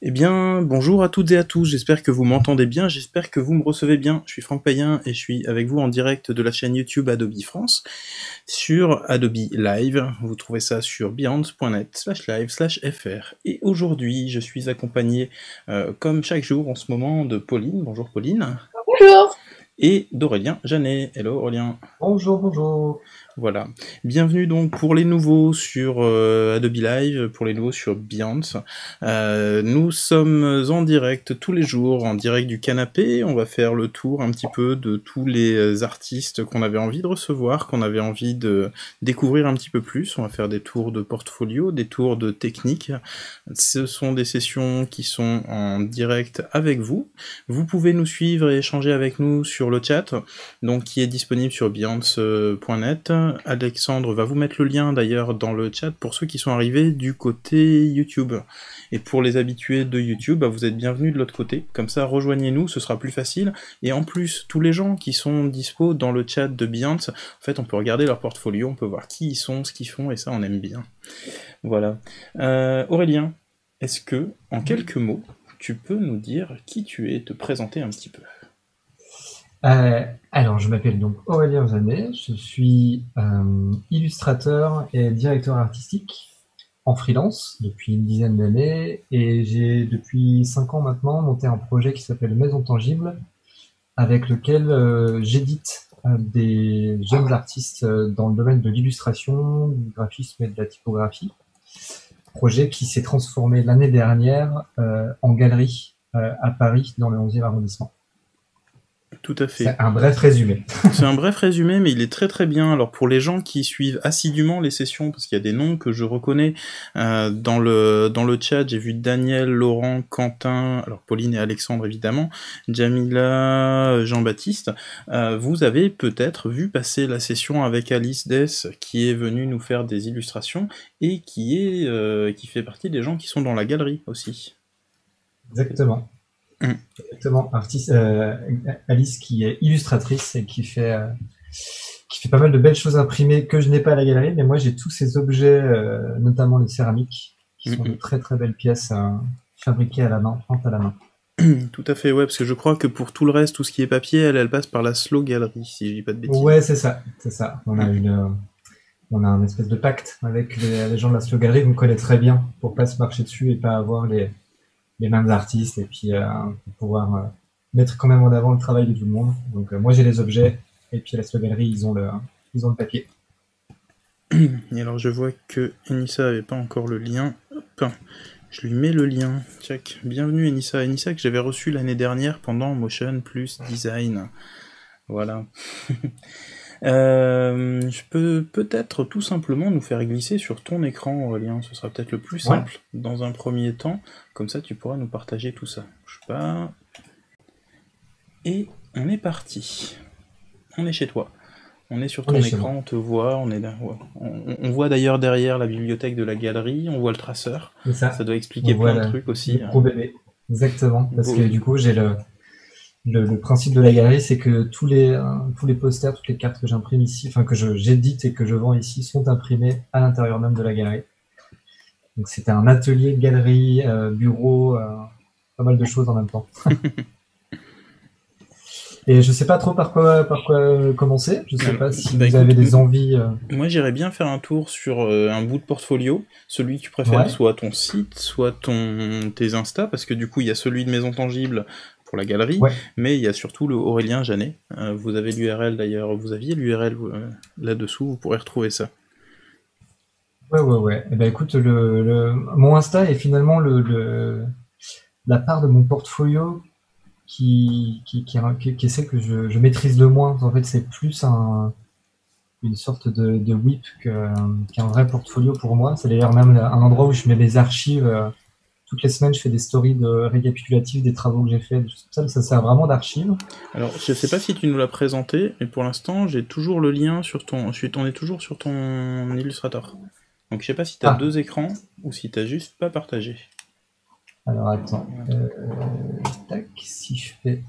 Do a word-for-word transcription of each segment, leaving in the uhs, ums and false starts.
Eh bien, bonjour à toutes et à tous, j'espère que vous m'entendez bien, j'espère que vous me recevez bien. Je suis Franck Payen et je suis avec vous en direct de la chaîne YouTube Adobe France sur Adobe Live. Vous trouvez ça sur beyond.net slash live slash fr. Et aujourd'hui, je suis accompagné, euh, comme chaque jour en ce moment, de Pauline. Bonjour Pauline. Bonjour. Et d'Aurélien Janet. Hello Aurélien. Bonjour, bonjour. Voilà. Bienvenue donc pour les nouveaux sur euh, Adobe Live, pour les nouveaux sur Behance. Euh, nous sommes en direct tous les jours, en direct du canapé. On va faire le tour un petit peu de tous les artistes qu'on avait envie de recevoir, qu'on avait envie de découvrir un petit peu plus. On va faire des tours de portfolio, des tours de technique. Ce sont des sessions qui sont en direct avec vous. Vous pouvez nous suivre et échanger avec nous sur le chat, donc qui est disponible sur behance point net. Alexandre va vous mettre le lien d'ailleurs dans le chat pour ceux qui sont arrivés du côté YouTube. Et pour les habitués de YouTube, bah vous êtes bienvenus de l'autre côté. Comme ça, rejoignez-nous, ce sera plus facile. Et en plus, tous les gens qui sont dispo dans le chat de Behance, en fait, on peut regarder leur portfolio, on peut voir qui ils sont, ce qu'ils font, et ça, on aime bien. Voilà. Euh, Aurélien, est-ce que, en quelques mots, tu peux nous dire qui tu es, te présenter un petit peu? Euh, alors, je m'appelle donc Aurélien Janet, je suis euh, illustrateur et directeur artistique en freelance depuis une dizaine d'années et j'ai depuis cinq ans maintenant monté un projet qui s'appelle Maison Tangible avec lequel euh, j'édite euh, des jeunes artistes euh, dans le domaine de l'illustration, du graphisme et de la typographie. Projet qui s'est transformé l'année dernière euh, en galerie euh, à Paris dans le onzième arrondissement. Tout à fait. C'est un bref résumé. C'est un bref résumé, mais il est très très bien. Alors pour les gens qui suivent assidûment les sessions, parce qu'il y a des noms que je reconnais euh, dans le dans le chat, j'ai vu Daniel, Laurent, Quentin, alors Pauline et Alexandre évidemment, Jamila, Jean-Baptiste. Euh, vous avez peut-être vu passer la session avec Alice Dess, qui est venue nous faire des illustrations et qui est euh, qui fait partie des gens qui sont dans la galerie aussi. Exactement. Mmh. Exactement. Artiste, euh, Alice qui est illustratrice et qui fait, euh, qui fait pas mal de belles choses imprimées que je n'ai pas à la galerie, mais moi j'ai tous ces objets, euh, notamment les céramiques, qui sont Mmh. de très très belles pièces euh, fabriquées à la main, peintes à la main. Tout à fait, ouais, parce que je crois que pour tout le reste, tout ce qui est papier, elle, elle passe par la Slow Gallery, si je dis pas de bêtises. Ouais, c'est ça, c'est ça. On a une, euh, on a un espèce de pacte avec les, les gens de la Slow Gallery, vous me connaissez très bien, pour pas se marcher dessus et pas avoir les, les mêmes artistes et puis euh, pour pouvoir euh, mettre quand même en avant le travail de tout le monde. Donc euh, moi j'ai les objets et puis à la Slow Gallery ils ont le, ils ont le papier. Et alors je vois que Enissa avait pas encore le lien. Hop, je lui mets le lien. Check. Bienvenue Enissa. Enissa que j'avais reçu l'année dernière pendant Motion plus Design. Voilà. euh, je peux peut-être tout simplement nous faire glisser sur ton écran, Aurélien. Ce sera peut-être le plus simple ouais. Dans un premier temps. Comme ça tu pourras nous partager tout ça. Je sais pas. Et on est parti. On est chez toi. On est sur ton on est écran, on te voit, on est là, on, on voit d'ailleurs derrière la bibliothèque de la galerie, on voit le traceur. Ça. ça doit expliquer plein de trucs aussi. Le pro bébé. Exactement, parce Beau. que du coup j'ai le, le, le principe de la galerie, c'est que tous les euh, tous les posters, toutes les cartes que j'imprime ici, enfin que je j'édite et que je vends ici, sont imprimés à l'intérieur même de la galerie. Donc c'était un atelier, galerie, euh, bureau, euh, pas mal de choses en même temps. Et je sais pas trop par quoi, par quoi commencer. Je sais pas si bah, vous écoute, avez des envies. Euh... Moi, j'irais bien faire un tour sur euh, un bout de portfolio, celui que tu préfères, ouais. Soit ton site, soit ton tes Insta, parce que du coup, il y a celui de Maison Tangible pour la galerie, ouais. Mais il y a surtout le Aurélien Janet. Euh, vous avez l'U R L d'ailleurs, vous aviez l'U R L euh, là-dessous, vous pourrez retrouver ça. Ouais, ouais, ouais. Eh ben, écoute, le, le... mon Insta est finalement le, le la part de mon portfolio qui, qui, qui, qui, qui est celle que je, je maîtrise le moins. En fait, c'est plus un, une sorte de, de whip qu'un qu vrai portfolio pour moi. C'est d'ailleurs même un endroit où je mets des archives. Euh, toutes les semaines, je fais des stories de récapitulatifs des travaux que j'ai fait. Ça, ça sert vraiment d'archive. Alors, je sais pas si tu nous l'as présenté, mais pour l'instant, j'ai toujours le lien sur ton... Je suis tourné toujours sur ton Illustrator. Donc, je sais pas si tu as ah. deux écrans ou si tu as juste pas partagé. Alors attends, euh, tac, si je fais,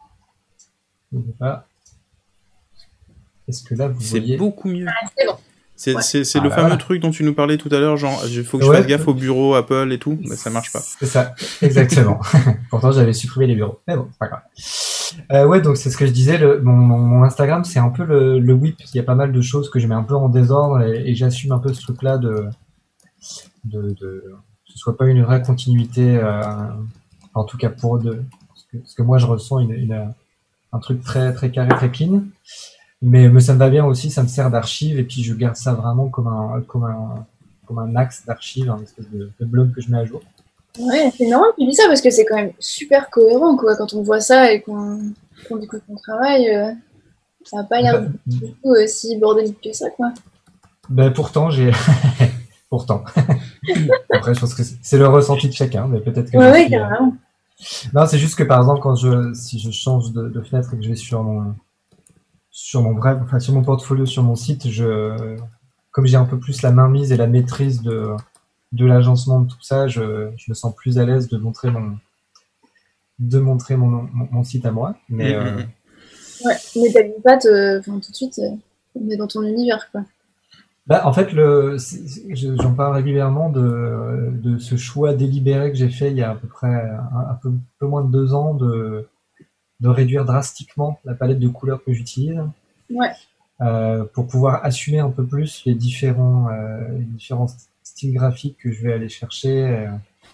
je sais pas, est-ce que là vous voyez... C'est beaucoup mieux. Ah, c'est bon. C'est Ouais. c'est- c'est Ah le bah fameux voilà. truc dont tu nous parlais tout à l'heure, genre, il faut que je Ouais, fasse gaffe au bureau Apple et tout, bah, ça marche pas. c'est ça, exactement. Pourtant, j'avais supprimé les bureaux. Mais bon, c'est pas grave. Euh, ouais, donc c'est ce que je disais. Le, mon, mon mon Instagram, c'est un peu le, le whip. Il y a pas mal de choses que je mets un peu en désordre et, et j'assume un peu ce truc-là de, de, de que ce soit pas une vraie continuité, euh, en tout cas pour de, ce que, ce que moi je ressens, une, une, un truc très très carré, très clean. Mais, mais ça me va bien aussi, ça me sert d'archive et puis je garde ça vraiment comme un comme un comme un axe d'archive, un espèce de, de blog que je mets à jour. Ouais, c'est normal que tu dis ça parce que c'est quand même super cohérent, quoi. Quand on voit ça et qu'on qu'on découvre ton travail, euh, ça n'a pas l'air Bah, du tout euh, si bordélique que ça, quoi. ben pourtant j'ai pourtant. Après, je pense que c'est c'est le ressenti de chacun, mais peut-être que Ouais, je ouais, suis. euh, carrément. Non, c'est juste que par exemple, quand je si je change de, de fenêtre et que je vais sur mon sur mon vrai, enfin sur mon portfolio, sur mon site, je comme j'ai un peu plus la mainmise et la maîtrise de de l'agencement de tout ça, je, je me sens plus à l'aise de montrer mon de montrer mon, mon, mon site à moi. Mais Mm, mm, euh, mm. Ouais, mais t'habites pas te- enfin, tout de suite, euh, on est dans ton univers, quoi. bah, en fait, le c'est- c'est- je- j'en parle régulièrement de de ce choix délibéré que j'ai fait il y a à peu près un, un peu, peu moins de deux ans de de réduire drastiquement la palette de couleurs que j'utilise Ouais, euh, pour pouvoir assumer un peu plus les différents, euh, les différents styles graphiques que je vais aller chercher. euh.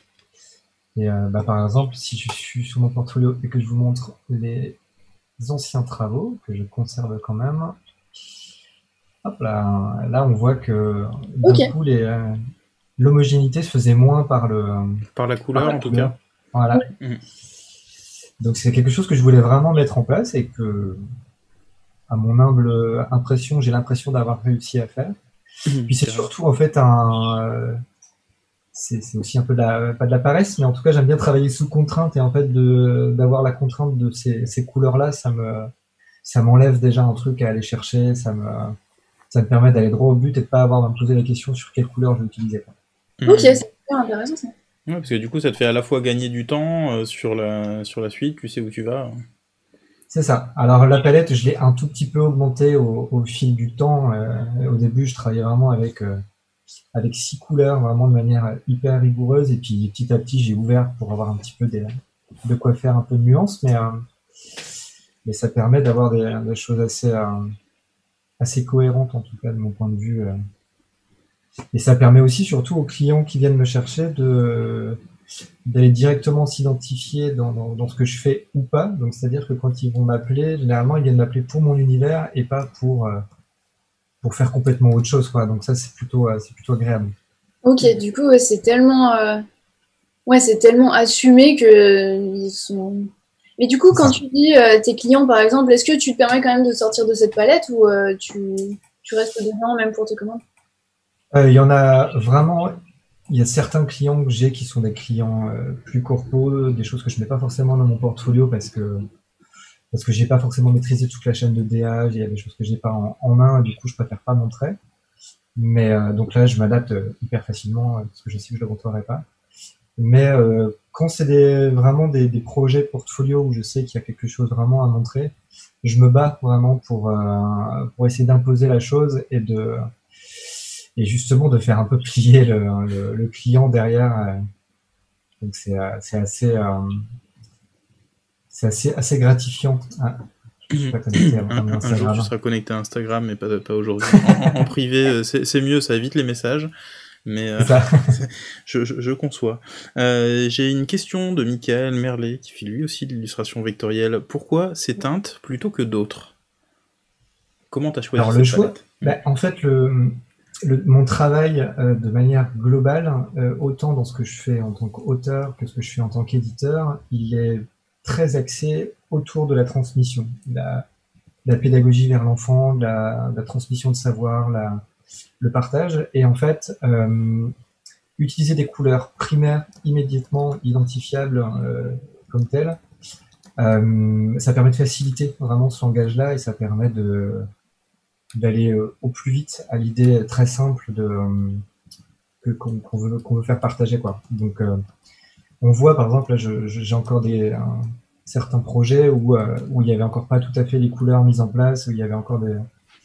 Et euh, bah, par exemple, si je suis sur mon portfolio et que je vous montre les anciens travaux que je conserve quand même, hop là, là on voit que d'un ok. coup les euh, l'homogénéité se faisait moins par le Par la par couleur, la en tout couleur. cas. Voilà. Mm. Donc c'est quelque chose que je voulais vraiment mettre en place et que, à mon humble impression, j'ai l'impression d'avoir réussi à faire. Puis c'est Carrément. surtout en fait un, euh, c'est c'est aussi un peu de la, pas de la paresse, mais en tout cas j'aime bien travailler sous contrainte et en fait de d'avoir la contrainte de ces, ces couleurs-là, ça me ça m'enlève déjà un truc à aller chercher, ça me ça me permet d'aller droit au but et de pas avoir à me poser la question sur quelle couleur je vais utiliser, quoi. Ok, Mm. c'est super intéressant, ça. Ouais, parce que du coup, ça te fait à la fois gagner du temps euh, sur la, sur la suite, tu sais où tu vas. C'est ça. Alors la palette, je l'ai un tout petit peu augmentée au, au fil du temps. Euh, au début, je travaillais vraiment avec euh, avec six couleurs, vraiment de manière hyper rigoureuse. Et puis petit à petit, j'ai ouvert pour avoir un petit peu des, de quoi faire un peu de nuances, mais euh, mais ça permet d'avoir des, des choses assez euh, assez cohérentes en tout cas de mon point de vue. euh. Et ça permet aussi surtout aux clients qui viennent me chercher de d'aller directement s'identifier dans, dans, dans ce que je fais ou pas. Donc, c'est-à-dire que quand ils vont m'appeler, généralement, ils viennent m'appeler pour mon univers et pas pour, euh, pour faire complètement autre chose, quoi. Donc, ça, c'est plutôt, euh, c'est plutôt agréable. Ok, du coup, ouais, c'est tellement, euh, ouais, c'est tellement assumé que euh, ils sont. Mais du coup, C'est quand ça. tu dis euh, tes clients, par exemple, est-ce que tu te permets quand même de sortir de cette palette ou euh, tu, tu restes dedans même pour tes commandes? Euh, Il y en a vraiment, il y a certains clients que j'ai qui sont des clients euh, plus corpaux, des choses que je mets pas forcément dans mon portfolio parce que parce que j'ai pas forcément maîtrisé toute la chaîne de D A, il y a des choses que j'ai pas en, en main, et du coup, je préfère pas montrer. Mais euh, donc là, je m'adapte euh, hyper facilement euh, parce que je sais que je le montrerai pas. Mais euh, quand c'est des, vraiment des, des projets portfolio où je sais qu'il y a quelque chose vraiment à montrer, je me bats vraiment pour, euh, pour essayer d'imposer la chose et de et justement de faire un peu plier le, le, le client derrière. euh. Donc c'est euh, c'est assez euh, c'est assez assez gratifiant. Ah, je suis pas connecté à, Un, à mon un- un jour, tu Instagram. seras connecté à Instagram, mais pas, pas aujourd'hui. En, en- en privé, euh, c'est c'est mieux, ça évite les messages. Mais euh, C'est ça. c'est- je, je, je conçois. Euh, j'ai une question de Michael Merlet, qui fait lui aussi de l'illustration vectorielle. Pourquoi ces teintes plutôt que d'autres? Comment t'as choisi Alors le cette choix, palette? bah, en fait le, le mon travail euh, de manière globale, euh, autant dans ce que je fais en tant qu'auteur que ce que je fais en tant qu'éditeur, il est très axé autour de la transmission, la, la pédagogie vers l'enfant, la, la transmission de savoir, la, le partage. Et en fait, euh, utiliser des couleurs primaires immédiatement identifiables euh, comme telles, euh, ça permet de faciliter vraiment ce langage-là et ça permet de d'aller euh, au plus vite à l'idée très simple de euh, que qu'on qu'on veut qu'on veut faire partager, quoi. Donc euh, on voit par exemple là je- je- j'ai encore des un- certains projets où euh, où il y avait encore pas tout à fait les couleurs mises en place, où il y avait encore des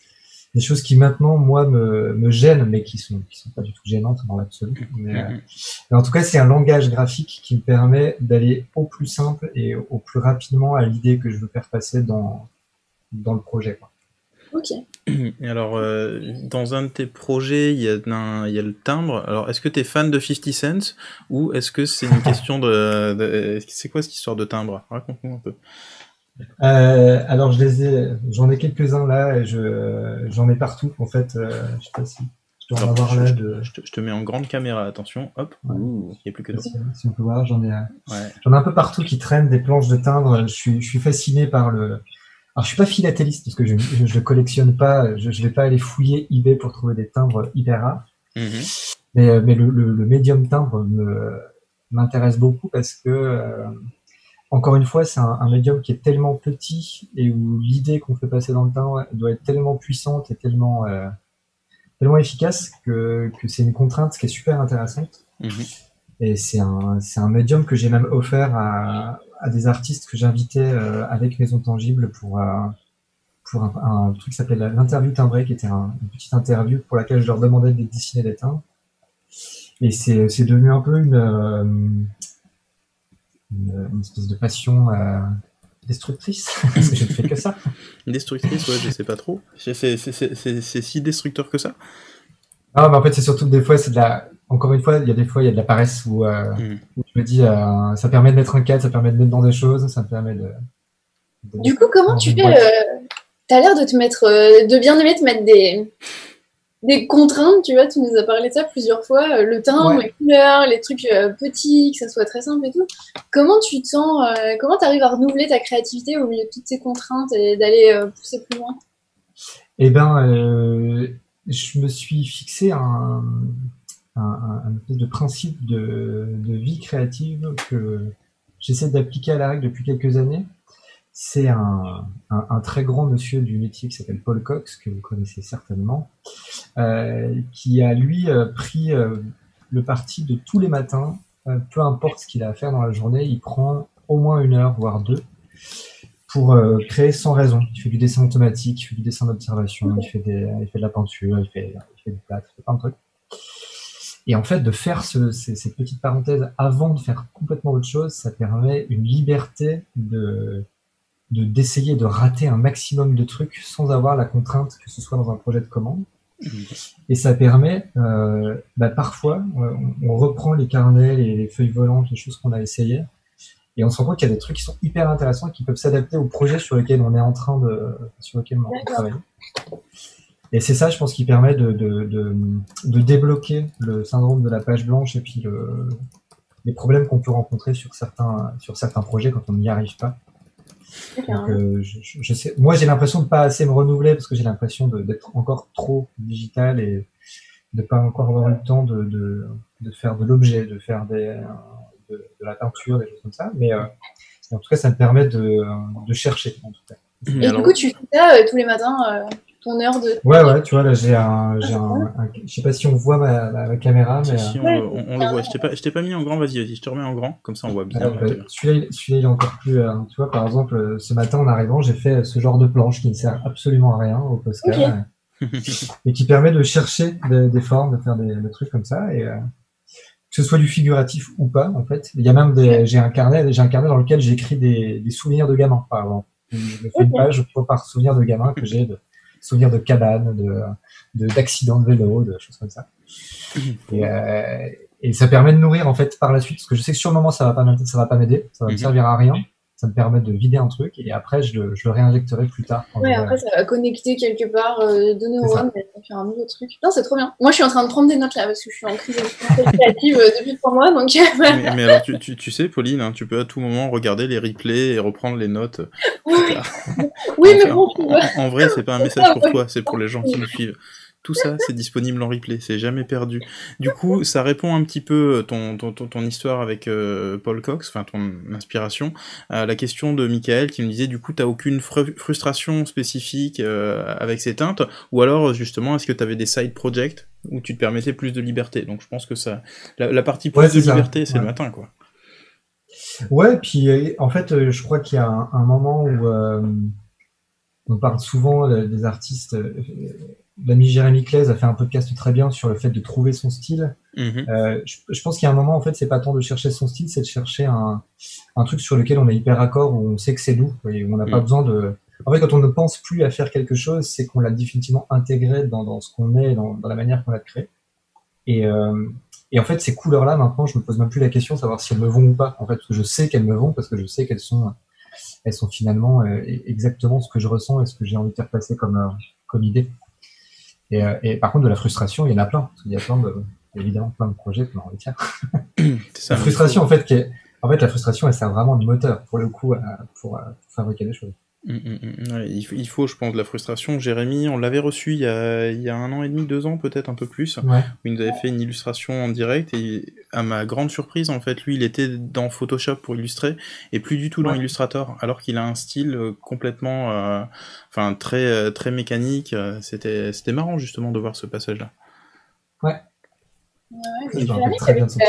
des choses qui maintenant, moi, me, me gênent, mais qui sont, qui sont pas du tout gênantes dans l'absolu. Mais, euh, mais en tout cas, c'est un langage graphique qui me permet d'aller au plus simple et au plus rapidement à l'idée que je veux faire passer dans, dans le projet, quoi. Ok. Et alors, euh, dans un de tes projets, il y a, un, il y a le timbre. Alors, est-ce que tu es fan de fifty cents ou est-ce que c'est une question de, de... C'est quoi cette histoire de timbre? Raconte-nous un peu. Euh, alors, je les ai, j'en ai quelques-uns là, et je, j'en ai partout, en fait. Euh, je sais pas si je dois en avoir je, là. Je, de... je, te, je te mets en grande caméra, attention, hop, ouais. Ouh, il n'y a plus que toi. Si, si on peut voir, j'en ai, ouais. j'en ai un peu partout qui traînent des planches de timbre. Je suis, je suis fasciné par le. Alors, je suis pas philatéliste parce que je, je, je collectionne pas, je, je vais pas aller fouiller eBay pour trouver des timbres hyper rares. Mm-hmm. Mais, mais le, le, le médium timbre me, m'intéresse beaucoup parce que, euh, encore une fois, c'est un, un médium qui est tellement petit et où l'idée qu'on fait passer dans le timbre doit être tellement puissante et tellement, euh, tellement efficace que, que c'est une contrainte qui est super intéressante. Mm-hmm. Et c'est un, c'est un médium que j'ai même offert à, à des artistes que j'invitais euh, avec Maison Tangible pour, euh, pour un, un truc qui s'appelait l'interview timbrée, qui était un, une petite interview pour laquelle je leur demandais de dessiner des timbres. Et c'est, c'est devenu un peu une, euh, une, une espèce de passion euh, destructrice, parce que je ne fais que ça. Destructrice, ouais, je sais pas trop. C'est, c'est, c'est, c'est, c'est si destructeur que ça? Non, mais en fait, c'est surtout que des fois, c'est de la. Encore une fois, il y a des fois, il y a de la paresse où, euh, mm. où je me dis, euh, ça permet de mettre un cadre, ça permet de mettre dans des choses, ça me permet de. de du coup, comment tu fais euh, T'as l'air de te mettre, euh, de bien aimer te mettre des des contraintes, tu vois. Tu nous as parlé de ça plusieurs fois, euh, le timbre, ouais. Les couleurs, les trucs euh, petits, que ça soit très simple et tout. Comment tu te sens euh, Comment t'arrives à renouveler ta créativité au milieu de toutes ces contraintes et d'aller euh, pousser plus loin? Eh ben. Euh... Je me suis fixé un, un, un, un espèce de principe de, de vie créative que j'essaie d'appliquer à la règle depuis quelques années. C'est un, un, un très grand monsieur du métier qui s'appelle Paul Cox, que vous connaissez certainement, euh, qui a lui euh, pris euh, le parti de tous les matins, euh, peu importe ce qu'il a à faire dans la journée, il prend au moins une heure, voire deux, pour euh, créer sans raison. Il fait du dessin automatique, il fait du dessin d'observation, il fait des, il fait de la peinture, il fait, il fait du plâtre, il fait plein de trucs. Et en fait, de faire ce, ces, ces petites parenthèses avant de faire complètement autre chose, ça permet une liberté de, de, d'essayer de rater un maximum de trucs sans avoir la contrainte que ce soit dans un projet de commande. Et ça permet, euh, bah, parfois, on, on reprend les carnets, les, les feuilles volantes, les choses qu'on a essayées, et on se rend compte qu'il y a des trucs qui sont hyper intéressants, qui peuvent s'adapter au projet sur lequel on est en train de, sur lequel on est en train de travailler. Et c'est ça, je pense, qui permet de, de, de, de débloquer le syndrome de la page blanche et puis le, les problèmes qu'on peut rencontrer sur certains, sur certains projets quand on n'y arrive pas. Donc, euh, je, je sais, moi, j'ai l'impression de pas assez me renouveler parce que j'ai l'impression de, d'être encore trop digital et de pas encore avoir eu le temps de, de, de faire de l'objet, de faire des, de, de la peinture, des choses comme ça. Mais euh, en tout cas, ça me permet de, de chercher, en tout cas. Et Alors... du coup, tu fais ça euh, tous les matins, euh, ton heure de... Ouais, ouais, tu vois, là, j'ai un... J'ai un, un je sais pas si on voit ma, ma, ma caméra, mais... Si, si, on, ouais, on, on le voit. Je t'ai pas, je t'ai pas mis en grand, vas-y, vas-y, je te remets en grand, comme ça on voit bien. Alors, bah, celui-là, celui-là, il est encore plus... Euh, tu vois, par exemple, ce matin, en arrivant, j'ai fait ce genre de planche qui ne sert absolument à rien au Posca, okay. Et qui permet de chercher des, des formes, de faire des, des trucs comme ça, et... Euh, que ce soit du figuratif ou pas, en fait. Il y a même des, j'ai un carnet, j'ai un carnet dans lequel j'écris des, des souvenirs de gamins, par exemple. Je me fais une page par souvenirs de gamins que j'ai, de souvenirs de cabanes, de, de, d'accidents de vélo, de choses comme ça. Et, euh, et ça permet de nourrir, en fait, par la suite, parce que je sais que sur le moment, ça va pas m'aider, ça va pas m'aider, ça va me servir à rien. Ça me permet de vider un truc et après je le, je le réinjecterai plus tard. Ouais, après va... ça va connecter quelque part euh, deux neurones et ça va faire un nouveau truc. Non, c'est trop bien. Moi, je suis en train de prendre des notes là parce que je suis en crise créative euh, depuis trois mois. Donc... mais, mais alors, tu, tu, tu sais, Pauline, hein, tu peux à tout moment regarder les replays et reprendre les notes. Oui, oui mais bon. En, en, en vrai, c'est pas un message pour toi, c'est pour les gens qui nous suivent. Tout ça, c'est disponible en replay, c'est jamais perdu. Du coup, ça répond un petit peu ton, ton, ton, ton histoire avec euh, Paul Cox, enfin ton inspiration, à la question de Michael qui me disait, du coup, t'as aucune fr- frustration spécifique euh, avec ces teintes, ou alors, justement, est-ce que t'avais des side projects où tu te permettais plus de liberté? Donc, je pense que ça, la, la partie plus ouais, de ça. liberté, c'est ouais. le matin, quoi. Ouais, puis en fait, je crois qu'il y a un, un moment où... Euh... on parle souvent euh, des artistes. Euh, L'ami Jérémy Claise a fait un podcast très bien sur le fait de trouver son style. Mmh. Euh, je, je pense qu'il y a un moment, en fait, c'est pas tant de chercher son style, c'est de chercher un, un truc sur lequel on est hyper raccord, où on sait que c'est nous, et où on n'a mmh. pas besoin de... En fait, quand on ne pense plus à faire quelque chose, c'est qu'on l'a définitivement intégré dans, dans ce qu'on est, dans, dans la manière qu'on l'a créé. Et, euh, et en fait, ces couleurs-là, maintenant, je me pose même plus la question de savoir si elles me vont ou pas. En fait, parce que je sais qu'elles me vont, parce que je sais qu'elles sont, elles sont finalement euh, exactement ce que je ressens et ce que j'ai envie de faire passer comme, euh, comme idée. Et, euh, et par contre, de la frustration, il y en a plein. Parce qu'il y a plein de, évidemment, plein de projets qu'on a envie de faire. Ça, la frustration, en fait, qui est, en fait, la frustration, elle sert vraiment de moteur, pour le coup, à, pour, pour fabriquer des choses. Mmh, mmh, ouais, il, faut, il faut, je pense, de la frustration. Jérémy, on l'avait reçu il y, a, il y a un an et demi, deux ans, peut-être un peu plus, ouais. où il nous avait fait une illustration en direct, et à ma grande surprise, en fait, lui, il était dans Photoshop pour illustrer, et plus du tout dans ouais. Illustrator, alors qu'il a un style complètement, euh, enfin, très, très mécanique. C'était, c'était marrant, justement, de voir ce passage-là. Ouais. Ouais, ouais, très bien son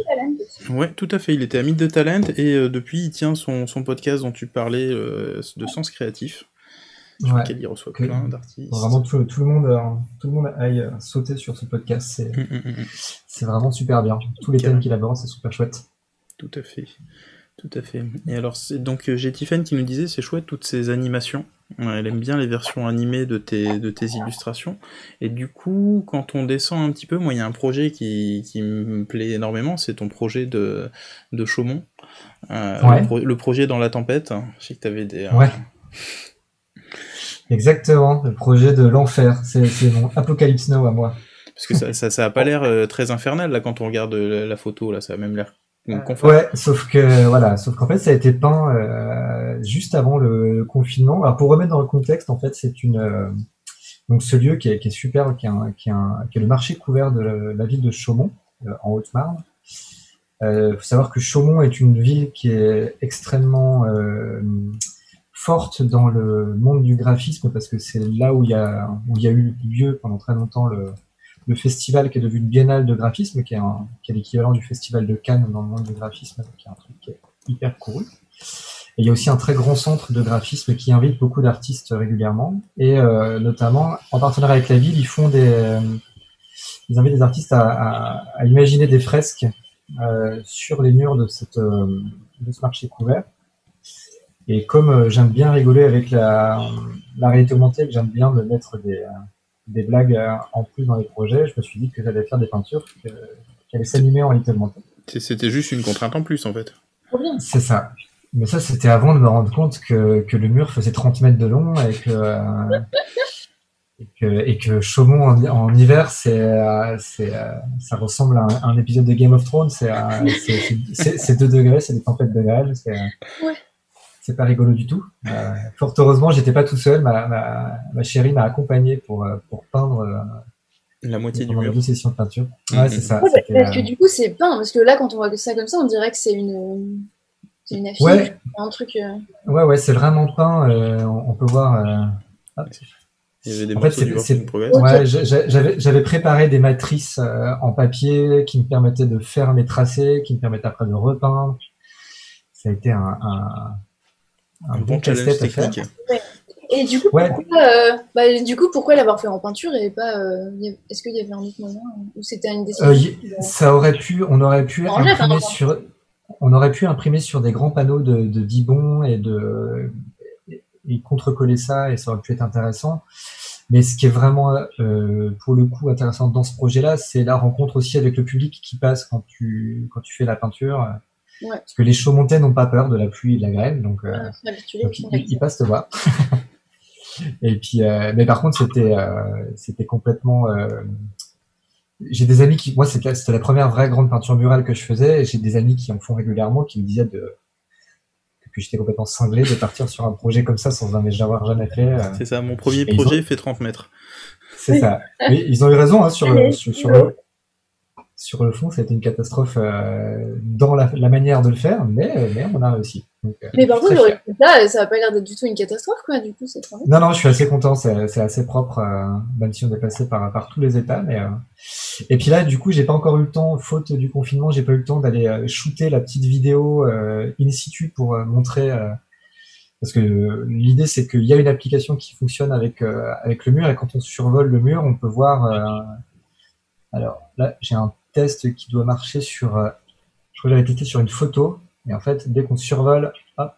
ouais, tout à fait. Il était à Meet the Talent et euh, depuis il tient son, son podcast dont tu parlais euh, de Sens Créatif, sur ouais. lequel il reçoit que, plein d'artistes. Vraiment tout, tout le monde, euh, tout le monde aille sauter sur ce podcast. C'est, mm, mm, mm. c'est vraiment super bien. Tous les Carrément. Thèmes qu'il aborde, c'est super chouette. Tout à fait. Tout à fait. Et alors, c'est donc j'ai Tiffen qui nous disait c'est chouette toutes ces animations. Elle aime bien les versions animées de tes, de tes illustrations. Et du coup, quand on descend un petit peu, moi, il y a un projet qui, qui me plaît énormément, c'est ton projet de, de Chaumont. Euh, ouais. le, pro, le projet Dans la tempête. Je sais que tu avais des... Ouais. Euh... Exactement, le projet de l'enfer. C'est, c'est mon Apocalypse Now à moi. Parce que ça, ça, ça a pas l'air euh, très infernal, là, quand on regarde la, la photo, là, ça a même l'air... Euh, ouais, sauf que voilà, sauf qu'en fait ça a été peint euh, juste avant le, le confinement. Alors pour remettre dans le contexte, en fait c'est une euh, donc ce lieu qui est, qui est super, qui est, un, qui, est un, qui est le marché couvert de la, la ville de Chaumont euh, en Haute-Marne. Il euh, faut savoir que Chaumont est une ville qui est extrêmement euh, forte dans le monde du graphisme parce que c'est là où il y a où il y a eu lieu pendant très longtemps le le festival qui est devenu une biennale de graphisme, qui est, un, qui est l'équivalent du festival de Cannes dans le monde du graphisme, qui est un truc qui est hyper couru. Et il y a aussi un très grand centre de graphisme qui invite beaucoup d'artistes régulièrement. Et euh, notamment, en partenariat avec la ville, ils font des, euh, ils invitent des artistes à, à, à imaginer des fresques euh, sur les murs de, cette, euh, de ce marché couvert. Et comme euh, j'aime bien rigoler avec la, la réalité augmentée, que j'aime bien me mettre des... Euh, des blagues en plus dans les projets, je me suis dit que j'allais faire des peintures que, qui allaient s'animer en réalité augmentée. C'était juste une contrainte en plus, en fait. C'est ça. Mais ça, c'était avant de me rendre compte que, que le mur faisait trente mètres de long et que, euh, et que, et que Chaumont en, en hiver, c'est, euh, c'est, euh, ça ressemble à un, un épisode de Game of Thrones. C'est, euh, c'est, c'est, c'est, c'est deux degrés, c'est des tempêtes de neige. C'est, ouais. C'est pas rigolo du tout. Euh, fort heureusement, j'étais pas tout seul. Ma, ma, ma chérie m'a accompagné pour, pour peindre euh, la moitié du mur. Deux sessions de peinture. Mmh. Ouais, c'est ça. Ouais, parce que du coup, c'est peint. Parce que là, quand on voit ça comme ça, on dirait que c'est une, c'est une affiche, ouais. un truc. Euh... Ouais, ouais, c'est vraiment peint. Euh, on, on peut voir. Euh... Il y avait des en fait, c'est, c'est... progrès. Ouais, j'avais, j'avais préparé des matrices euh, en papier qui me permettaient de faire mes tracés, qui me permettaient après de repeindre. Ça a été un, un, un, un bon challenge technique. Ouais. Et du coup, ouais. pourquoi, euh, bah, du coup, pourquoi l'avoir fait en peinture et pas euh, est-ce qu'il y avait un autre moyen ou c'était une décision euh, y, Ça aurait pu, on aurait pu en imprimer sur, on aurait pu imprimer sur des grands panneaux de, de Dibond et de et, et contrecoller ça et ça aurait pu être intéressant. Mais ce qui est vraiment euh, pour le coup intéressant dans ce projet-là, c'est la rencontre aussi avec le public qui passe quand tu quand tu fais la peinture. Ouais. Parce que les Chaumontais n'ont pas peur de la pluie et de la grêle, donc, euh, donc ils, ils passent te voir. Et puis, euh, mais par contre, c'était, euh, c'était complètement. Euh... J'ai des amis qui, moi, c'était, c'était la première vraie grande peinture murale que je faisais. Et j'ai des amis qui en font régulièrement, qui me disaient de que j'étais complètement cinglé de partir sur un projet comme ça sans jamais avoir jamais fait. Euh... C'est ça, mon premier et projet ont... fait trente mètres. C'est ça. Mais ils ont eu raison hein, sur le sur, sur le. Sur le fond, ça a été une catastrophe euh, dans la, la manière de le faire, mais, mais on a réussi. Donc, euh, mais par contre, le résultat, ça n'a pas l'air d'être du tout une catastrophe, quoi, du coup, c'est très bien. Non, non, je suis assez content, c'est, c'est assez propre, euh, même si on est passé par, par tous les états. Mais, euh... Et puis là, du coup, j'ai pas encore eu le temps, faute du confinement, j'ai pas eu le temps d'aller euh, shooter la petite vidéo euh, in situ pour euh, montrer euh, Parce que euh, l'idée, c'est qu'il y a une application qui fonctionne avec, euh, avec le mur, et quand on survole le mur, on peut voir... Euh, alors là, j'ai un test qui doit marcher sur... Euh, je crois que j'avais testé sur une photo, et en fait, dès qu'on survole, hop,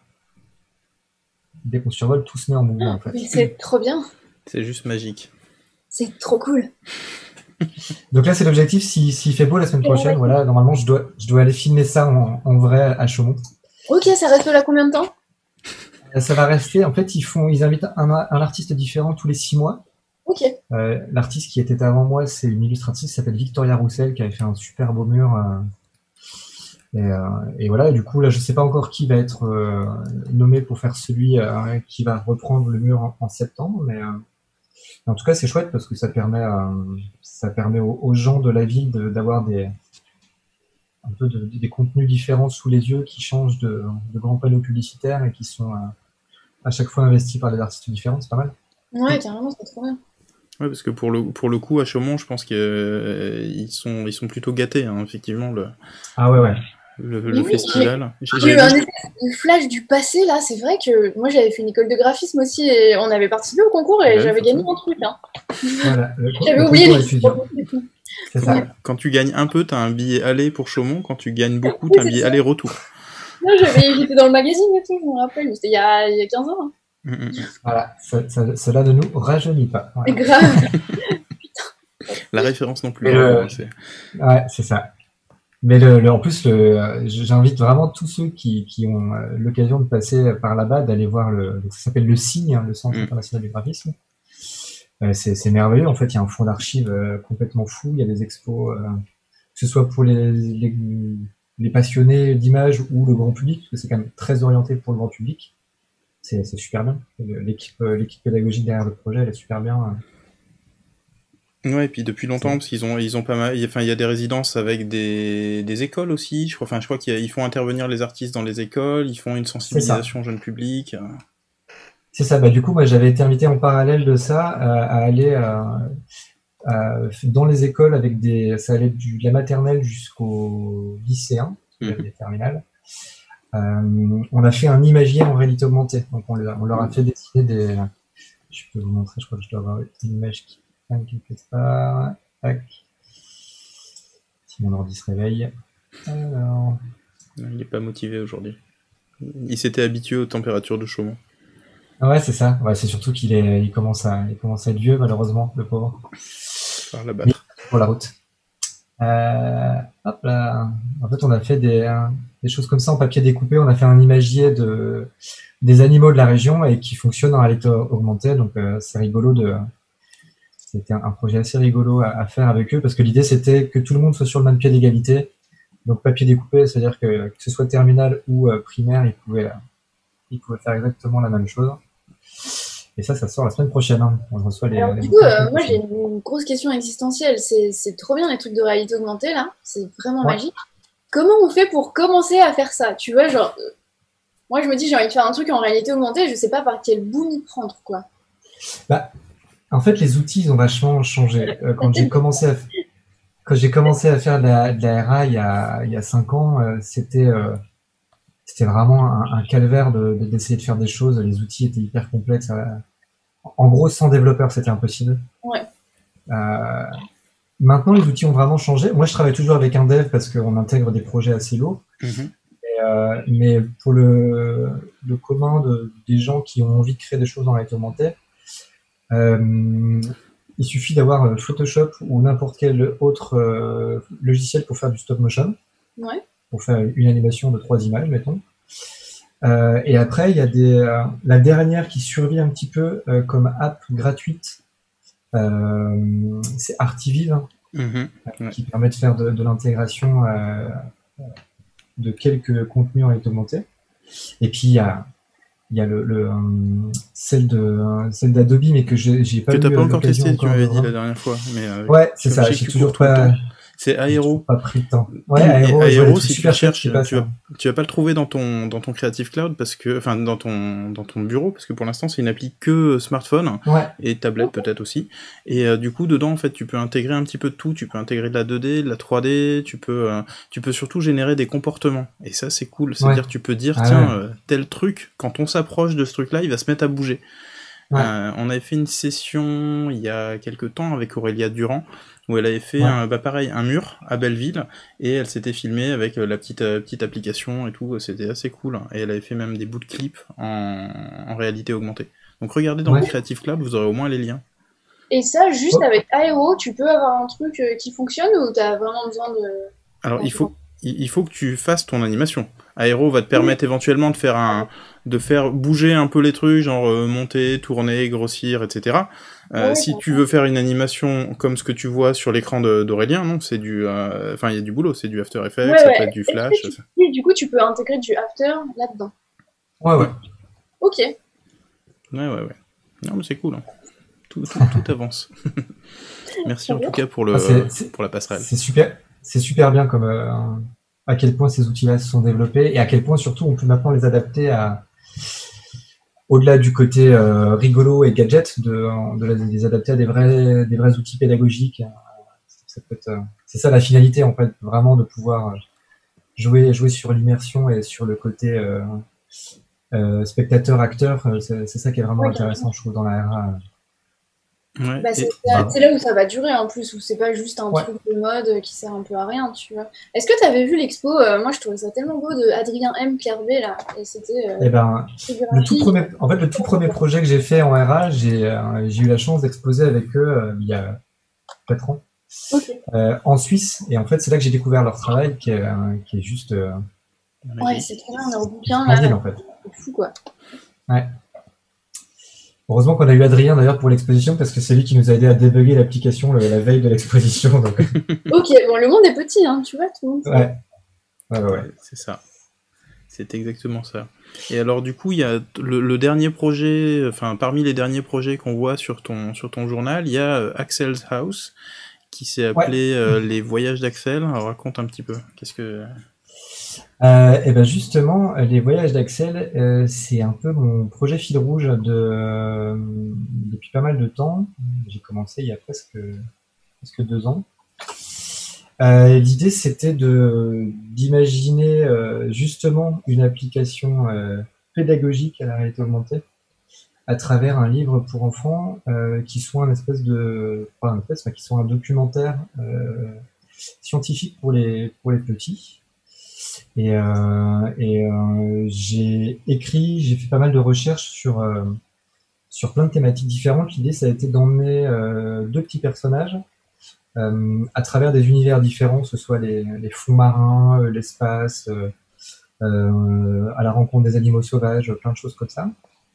dès qu'on survole, tout se met en mouvement, en fait. Mais c'est trop bien. C'est juste magique. C'est trop cool. Donc là, c'est l'objectif. S'il si, si fait beau la semaine prochaine, ouais. Voilà, normalement, je dois, je dois aller filmer ça en, en vrai à Chaumont. Ok, ça reste là combien de temps? Ça va rester. En fait, ils font, ils invitent un, un artiste différent tous les six mois. Ok. Euh, L'artiste qui était avant moi, c'est une illustratrice qui s'appelle Victoria Roussel, qui avait fait un super beau mur. Euh, et, euh, et voilà. Et du coup, là, je sais pas encore qui va être euh, nommé pour faire celui euh, qui va reprendre le mur en, en septembre, mais euh, en tout cas, c'est chouette parce que ça permet, euh, ça permet aux, aux gens de la ville d'avoir des un peu de, des contenus différents sous les yeux qui changent de, de grands panneaux publicitaires et qui sont euh, à chaque fois investis par des artistes différents, c'est pas mal. Ouais, carrément, c'est trop bien. Ouais, parce que pour le, pour le coup, à Chaumont, je pense qu'ils euh, sont, ils sont plutôt gâtés, hein, effectivement, le, ah ouais, ouais. le, le oui, festival. J'ai eu un flash du passé, là, c'est vrai que moi j'avais fait une école de graphisme aussi et on avait participé au concours et ouais, j'avais gagné un truc. Hein. Voilà, j'avais oublié les c'est ça. Ouais. Quand tu gagnes un peu, t'as un billet aller pour Chaumont, quand tu gagnes beaucoup, t'as oui, un billet aller-retour. J'étais dans le magazine et tout, je me rappelle, c'était il y a, il y a quinze ans. Hein. Mm -hmm. Voilà, ça, ça, cela ne nous rajeunit pas. Voilà. C'est grave. La référence non plus. Le... Ouais, c'est ça. Mais le, le, en plus, j'invite vraiment tous ceux qui, qui ont l'occasion de passer par là-bas, d'aller voir le. Ça s'appelle le Signe, le Centre mm. international du graphisme. Euh, c'est merveilleux. En fait, il y a un fonds d'archives euh, complètement fou. Il y a des expos, euh, que ce soit pour les, les, les passionnés d'images ou le grand public, parce que c'est quand même très orienté pour le grand public. C'est super bien. L'équipe l'équipe pédagogique derrière le projet, elle est super bien. Ouais, et puis depuis longtemps, parce qu'ils ont, ils ont pas mal, enfin, il y a des résidences avec des, des écoles aussi, je crois, enfin, je crois qu'ils font intervenir les artistes dans les écoles, ils font une sensibilisation jeune public. C'est ça, bah, du coup, moi, j'avais été invité en parallèle de ça euh, à aller euh, euh, dans les écoles avec des, ça allait du, de la maternelle jusqu'au lycéen, mmh. des terminales. Euh, on a fait un imagier en réalité augmentée, donc on, on leur a fait dessiner des, je peux vous montrer, je crois que je dois avoir une image qui quelque part. Tac. Si mon ordi se réveille. Alors... Il n'est pas motivé aujourd'hui. Il s'était habitué aux températures de Chaumont. Ouais, c'est ça. Ouais, c'est surtout qu'il est, il commence à, il commence à être vieux, malheureusement, le pauvre. Par la battre. Pour la route. Euh, hop là. En fait, on a fait des, des choses comme ça en papier découpé. On a fait un imagier de, des animaux de la région et qui fonctionne en réalité augmentée. Donc, euh, c'est rigolo de. C'était un projet assez rigolo à, à faire avec eux parce que l'idée c'était que tout le monde soit sur le même pied d'égalité. Donc papier découpé, c'est-à-dire que que ce soit terminal ou euh, primaire, ils pouvaient, ils pouvaient faire exactement la même chose. Et ça, ça sort la semaine prochaine. Hein. On reçoit les. Alors, les du coup, euh, moi j'ai une grosse question existentielle. C'est trop bien les trucs de réalité augmentée là. C'est vraiment ouais. magique. Comment on fait pour commencer à faire ça? Tu vois, genre, euh, moi je me dis j'ai envie de faire un truc en réalité augmentée, je sais pas par quel bout m'y prendre quoi. Bah, en fait, les outils ils ont vachement changé. Euh, quand j'ai commencé à quand j'ai commencé à faire de la, de la R A il y a il y a cinq ans, euh, c'était euh, c'était vraiment un, un calvaire de d'essayer de, de faire des choses. Les outils étaient hyper complexes. En gros, sans développeur, c'était impossible. Ouais. Euh, maintenant, les outils ont vraiment changé. Moi, je travaille toujours avec un dev parce qu'on intègre des projets assez lourds. Mm-hmm. Et, euh, mais pour le le commun de, des gens qui ont envie de créer des choses en réalité augmentée. Euh, il suffit d'avoir Photoshop ou n'importe quel autre euh, logiciel pour faire du stop motion, ouais. pour faire une animation de trois images, mettons. Euh, et après, il y a des, euh, la dernière qui survit un petit peu euh, comme app gratuite, euh, c'est Artivive, mmh, ouais. qui permet de faire de, de l'intégration euh, de quelques contenus en réalité augmentée. Et puis, il y a Il y a le, le euh, celle de euh, celle d'Adobe, mais que j'ai pas. Que t'as pas encore testé, tu m'avais dit la dernière fois. Mais euh, ouais, c'est ça. J'ai toujours pas. C'est Aero. Pas pris le temps. Ouais, Aero, Aero, si tu cherches, tu vas, tu vas pas le trouver dans ton, dans ton Creative Cloud, parce que, enfin, dans ton, dans ton bureau, parce que pour l'instant, c'est une appli que smartphone, ouais. et tablette peut-être aussi. Et euh, du coup, dedans, en fait, tu peux intégrer un petit peu de tout. Tu peux intégrer de la deux D, de la trois D, tu peux, euh, tu peux surtout générer des comportements. Et ça, c'est cool. C'est-à-dire, ouais. tu peux dire, ah, tiens, ouais. euh, tel truc, quand on s'approche de ce truc-là, il va se mettre à bouger. Ouais. Euh, on avait fait une session il y a quelques temps avec Aurélia Durand, où elle avait fait ouais. un, bah pareil, un mur à Belleville, et elle s'était filmée avec la petite, euh, petite application et tout, c'était assez cool. Et elle avait fait même des bouts de clips en, en réalité augmentée. Donc regardez dans ouais. le Creative Cloud, vous aurez au moins les liens. Et ça, juste oh. avec Aero, tu peux avoir un truc qui fonctionne, ou t'as vraiment besoin de... Alors il faut, il faut que tu fasses ton animation. Aero va te permettre oui. éventuellement de faire un, de faire bouger un peu les trucs, genre euh, monter, tourner, grossir, et cetera. Euh, oui, si tu veux faire une animation comme ce que tu vois sur l'écran d'Aurélien, non, c'est du, enfin, euh, il y a du boulot, c'est du After Effects, ouais, ça ouais. peut être du Flash. Tu, oui, du coup, tu peux intégrer du After là-dedans. Ouais, ouais. Ok. Ouais, ouais, ouais. Non, mais c'est cool. Hein. Tout, tout, tout avance. Merci en tout cas pour le, ah, c'est, pour la passerelle. C'est super, c'est super bien comme. Euh, à quel point ces outils-là se sont développés et à quel point surtout on peut maintenant les adapter à au-delà du côté euh, rigolo et gadget, de, de, de les adapter à des vrais, des vrais outils pédagogiques. Ça peut être, c'est ça la finalité en fait, vraiment de pouvoir jouer, jouer sur l'immersion et sur le côté euh, euh, spectateur-acteur. C'est, c'est ça qui est vraiment oui, intéressant, je trouve, dans la R A. Ouais, bah, c'est, bah, c'est là où ça va durer en plus, où c'est pas juste un ouais. truc de mode qui sert un peu à rien, tu vois. Est-ce que tu avais vu l'expo euh, moi je trouvais ça tellement beau de Adrien M. Clairvé là, et c'était. Euh, eh ben, le tout premier, en fait, le tout premier projet que j'ai fait en R A, j'ai, euh, j'ai eu la chance d'exposer avec eux euh, il y a quatre ans, okay. euh, en Suisse, et en fait c'est là que j'ai découvert leur travail qui est, euh, qui est juste. Euh, ouais, c'est trop bien, on est au bouquin là. En fait. C'est fou quoi. Ouais. Heureusement qu'on a eu Adrien d'ailleurs pour l'exposition, parce que c'est lui qui nous a aidé à débugger l'application le, la veille de l'exposition. Donc... ok, bon, le monde est petit, hein, tu vois, tout le monde. Ouais, ouais, ouais. ouais. C'est ça. C'est exactement ça. Et alors du coup, il y a le, le dernier projet, enfin parmi les derniers projets qu'on voit sur ton, sur ton journal, il y a Axel's House, qui s'est appelé ouais. euh, Les Voyages d'Axel. Alors raconte un petit peu, qu'est-ce que... Euh, et ben justement, les voyages d'Axel, euh, c'est un peu mon projet fil rouge de euh, depuis pas mal de temps. J'ai commencé il y a presque presque deux ans. Euh, l'idée, c'était de d'imaginer euh, justement une application euh, pédagogique à la réalité augmentée à travers un livre pour enfants euh, qui soit un espèce de, pas un espèce, mais qui soit un documentaire euh, scientifique pour les pour les petits. Et, euh, et euh, j'ai écrit, j'ai fait pas mal de recherches sur euh, sur plein de thématiques différentes. L'idée, ça a été d'emmener euh, deux petits personnages euh, à travers des univers différents, que ce soit les, les fonds marins, euh, l'espace, euh, euh, à la rencontre des animaux sauvages, plein de choses comme ça.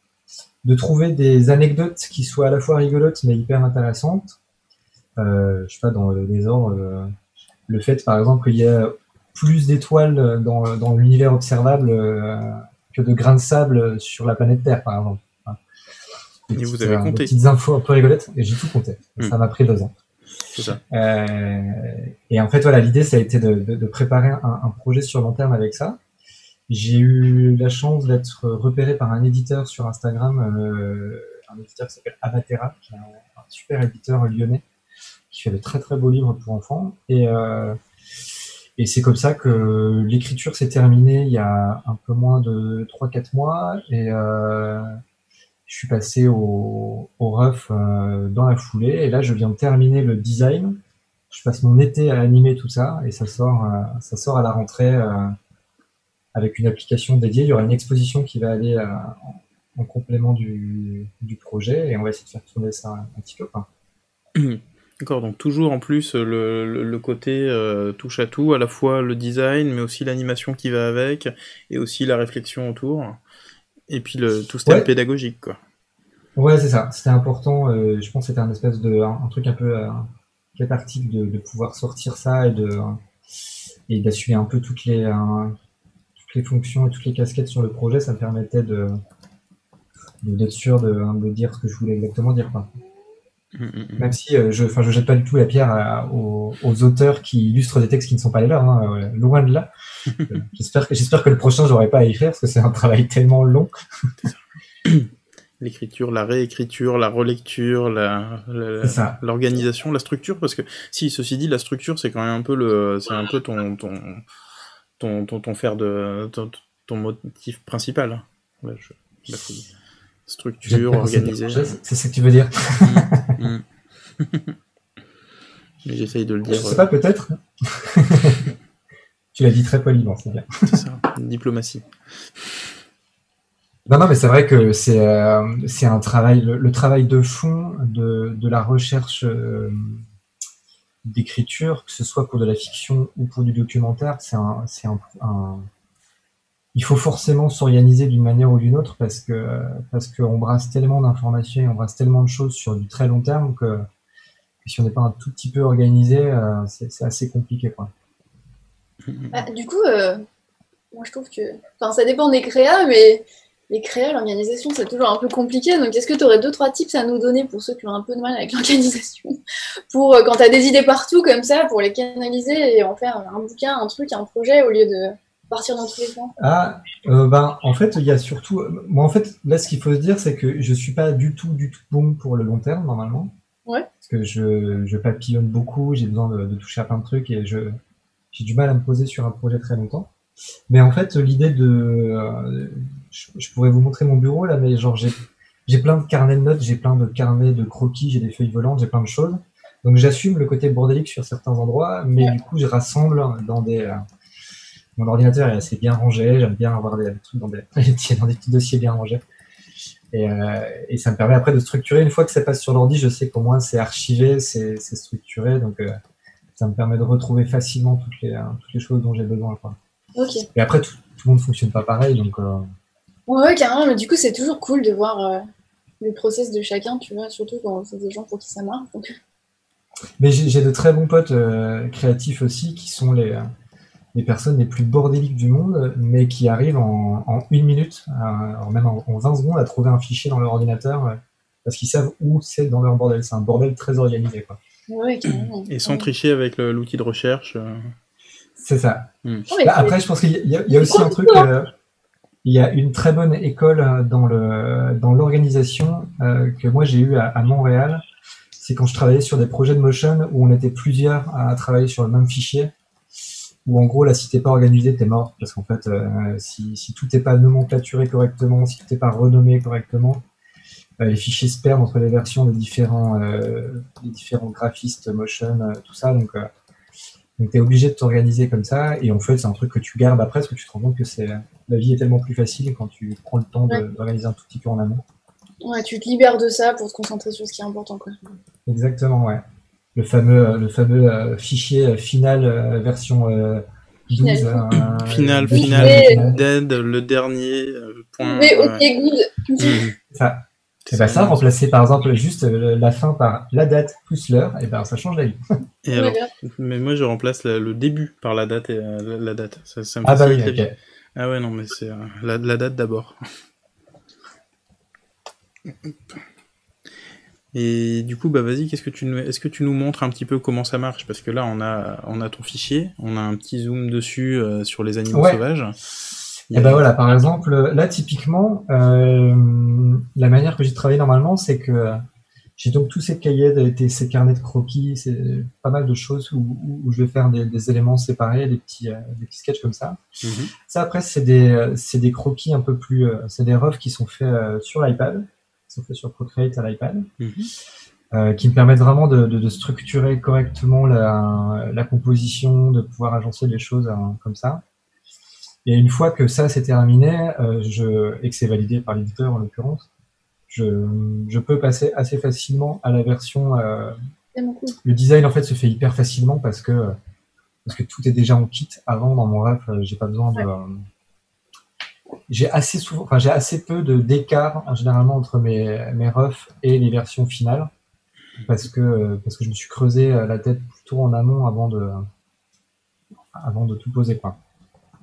De trouver des anecdotes qui soient à la fois rigolotes mais hyper intéressantes. Euh, je sais pas, dans les ordres, euh, le fait par exemple qu'il y a plus d'étoiles dans, dans l'univers observable euh, que de grains de sable sur la planète Terre, par exemple. Des et petites, vous avez euh, compté. Des petites infos un peu rigolotes, et j'ai tout compté. Mmh. Ça m'a pris deux ans. C'est ça. Euh, et en fait, voilà, l'idée, ça a été de, de, de préparer un, un projet sur long terme avec ça. J'ai eu la chance d'être repéré par un éditeur sur Instagram, euh, un éditeur qui s'appelle Amatera, qui est un, un super éditeur lyonnais, qui fait de très très beaux livres pour enfants. Et euh, Et c'est comme ça que l'écriture s'est terminée il y a un peu moins de trois quatre mois, et euh, je suis passé au, au rough euh, dans la foulée, et là je viens de terminer le design. Je passe mon été à animer tout ça, et ça sort, euh, ça sort à la rentrée euh, avec une application dédiée. Il y aura une exposition qui va aller euh, en, en complément du, du projet, et on va essayer de faire tourner ça un, un petit peu. Quoi. D'accord, donc toujours en plus le, le, le côté euh, touche à tout, à la fois le design, mais aussi l'animation qui va avec, et aussi la réflexion autour, et puis le, tout ce thème ouais. pédagogique, quoi. Ouais, c'est ça, c'était important, euh, je pense que c'était un espèce de, un, un truc un peu euh, cathartique de, de pouvoir sortir ça et de et d'assumer un peu toutes les, euh, toutes les fonctions et toutes les casquettes sur le projet. Ça me permettait de, de d'être sûr de, de dire ce que je voulais exactement dire, quoi. Mmh, mmh. Même si euh, je, enfin, je jette pas du tout la pierre à, aux, aux auteurs qui illustrent des textes qui ne sont pas les leurs, hein, euh, loin de là. Euh, j'espère que j'espère que le prochain j'aurai pas à écrire parce que c'est un travail tellement long. L'écriture, la réécriture, la relecture, la, la l'organisation, la structure, parce que si, ceci dit, la structure c'est quand même un peu le, c'est un peu ton ton ton ton, ton fer de ton, ton motif principal. Là, je, la structure, organisée. C'est ça que tu veux dire. Mmh, mmh. Mais j'essaye de le dire. Je sais pas, peut-être. Tu l'as dit très poliment, c'est bien. C'est ça, diplomatie. Non, non, mais c'est vrai que c'est euh, c'est un travail, le, le travail de fond de, de la recherche euh, d'écriture, que ce soit pour de la fiction ou pour du documentaire, c'est un, c'est un, un, il faut forcément s'organiser d'une manière ou d'une autre parce que parce qu'on brasse tellement d'informations et on brasse tellement de choses sur du très long terme que, que si on n'est pas un tout petit peu organisé, euh, c'est, c'est assez compliqué, quoi. Bah, du coup, euh, moi je trouve que, enfin, ça dépend des créas, mais les créas, l'organisation, c'est toujours un peu compliqué. Donc, est-ce que tu aurais deux, trois tips à nous donner pour ceux qui ont un peu de mal avec l'organisation? Pour, euh, quand tu as des idées partout comme ça, pour les canaliser et en faire un bouquin, un truc, un projet, au lieu de partir dans tous les coins. Ah, euh, ben, en fait, il y a surtout... Moi, en fait, là, ce qu'il faut se dire, c'est que je suis pas du tout, du tout bon pour le long terme, normalement. Ouais. Parce que je, je papillonne beaucoup, j'ai besoin de, de toucher à plein de trucs et je, j'ai du mal à me poser sur un projet très longtemps. Mais en fait, l'idée de... Euh, je, je pourrais vous montrer mon bureau, là, mais genre, j'ai, j'ai plein de carnets de notes, j'ai plein de carnets de croquis, j'ai des feuilles volantes, j'ai plein de choses. Donc, j'assume le côté bordélique sur certains endroits, mais ouais. Du coup, je rassemble dans des... Euh, mon ordinateur est assez bien rangé, j'aime bien avoir des, des trucs dans des, dans des petits dossiers bien rangés. Et, euh, et ça me permet après de structurer. Une fois que ça passe sur l'ordi, je sais qu'au moins c'est archivé, c'est, c'est structuré, donc euh, ça me permet de retrouver facilement toutes les, euh, toutes les choses dont j'ai besoin, quoi. Ok. Et après, tout, tout le monde ne fonctionne pas pareil, donc... Euh... Ouais, ouais, carrément, mais du coup, c'est toujours cool de voir euh, le process de chacun, tu vois, surtout quand c'est des gens pour qui ça marche. Donc... Mais j'ai, j'ai de très bons potes euh, créatifs aussi, qui sont les... Euh, les personnes les plus bordéliques du monde, mais qui arrivent en, en une minute, euh, même en, en vingt secondes, à trouver un fichier dans leur ordinateur, euh, parce qu'ils savent où c'est dans leur bordel. C'est un bordel très organisé, quoi. Ouais, carrément. Et sans tricher avec le, l'outil de recherche. Euh... C'est ça. Mm. Bah, après, je pense qu'il y a, il y a aussi un truc... Euh, il y a une très bonne école dans, le, dans l'organisation euh, que moi j'ai eue à, à Montréal. C'est quand je travaillais sur des projets de motion où on était plusieurs à travailler sur le même fichier. Où en gros, là, si t'es pas organisé, t'es mort. Parce qu'en fait, euh, si, si tout n'est pas nomenclaturé correctement, si tout n'est pas renommé correctement, euh, les fichiers se perdent entre les versions des différents, euh, des différents graphistes, motion, euh, tout ça. Donc, euh, donc t'es obligé de t'organiser comme ça. Et en fait, c'est un truc que tu gardes après, parce que tu te rends compte que c'est, la vie est tellement plus facile quand tu prends le temps de, ouais. d'organiser un tout petit peu en amont. Ouais, tu te libères de ça pour te concentrer sur ce qui est important, quoi. Exactement, ouais. Le fameux, le fameux euh, fichier final euh, version euh, douze. Euh, final, final, dead, le dernier euh, point. Mais ok, ouais. Good. Mmh. Ça, et ben ça, remplacer par exemple juste euh, la fin par la date plus l'heure, et ben ça change la vie. Et alors, mais moi je remplace la, le début par la date et euh, la date. Ça, ça me ah bah oui, ok. Ah ouais, non, mais c'est euh, la, la date d'abord. Et du coup, bah vas-y, qu'est-ce que tu nous, est-ce que tu nous montres un petit peu comment ça marche? Parce que là, on a, on a ton fichier, on a un petit zoom dessus euh, sur les animaux ouais. sauvages. Et a... ben voilà, par exemple, là typiquement, euh, la manière que j'ai travaillé normalement, c'est que euh, j'ai donc tous ces cahiers, de, ces carnets de croquis, c'est pas mal de choses où, où je vais faire des, des éléments séparés, des petits, euh, des petits sketchs comme ça. Mm-hmm. Ça après, c'est des, c'est des croquis un peu plus, euh, c'est des refs qui sont faits euh, sur l'iPad. sont faits sur Procreate à l'iPad, mm-hmm. euh, qui me permettent vraiment de, de, de structurer correctement la, la composition, de pouvoir agencer les choses hein, comme ça. Et une fois que ça c'est terminé, euh, je, et que c'est validé par l'éditeur en l'occurrence, je, je peux passer assez facilement à la version... Euh, le design en fait se fait hyper facilement parce que, parce que tout est déjà en kit avant dans mon ref, j'ai pas besoin de... Ouais. Euh, J'ai assez souvent, enfin j'ai assez peu de d'écart en généralement entre mes mes refs et les versions finales parce que parce que je me suis creusé la tête plutôt en amont avant de avant de tout poser quoi.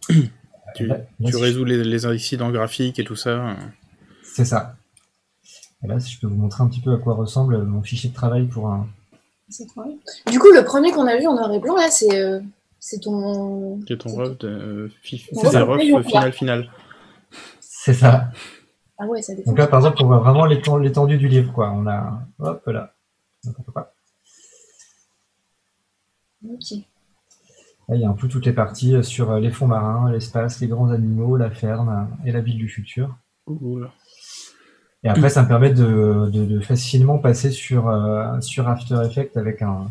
Tu, là, là, tu si résous je... les, les incidents graphiques et tout ça. C'est ça. Et là, si je peux vous montrer un petit peu à quoi ressemble mon fichier de travail pour un... Du coup, le premier qu'on a vu en noir et blanc, là, c'est euh, c'est ton... C'est ton ref, de, euh, fi- Ton c'est ref, ref final final. C'est ça. Ah ouais, ça défonce. Donc là, par exemple, on voit vraiment l'éten- l'étendue du livre, quoi. On a... Hop là. N'importe quoi. Ok. Là, il y a un peu toutes les parties sur les fonds marins, l'espace, les grands animaux, la ferme et la ville du futur. Ouh. Et après, ça me permet de, de, de facilement passer sur, euh, sur After Effects avec un,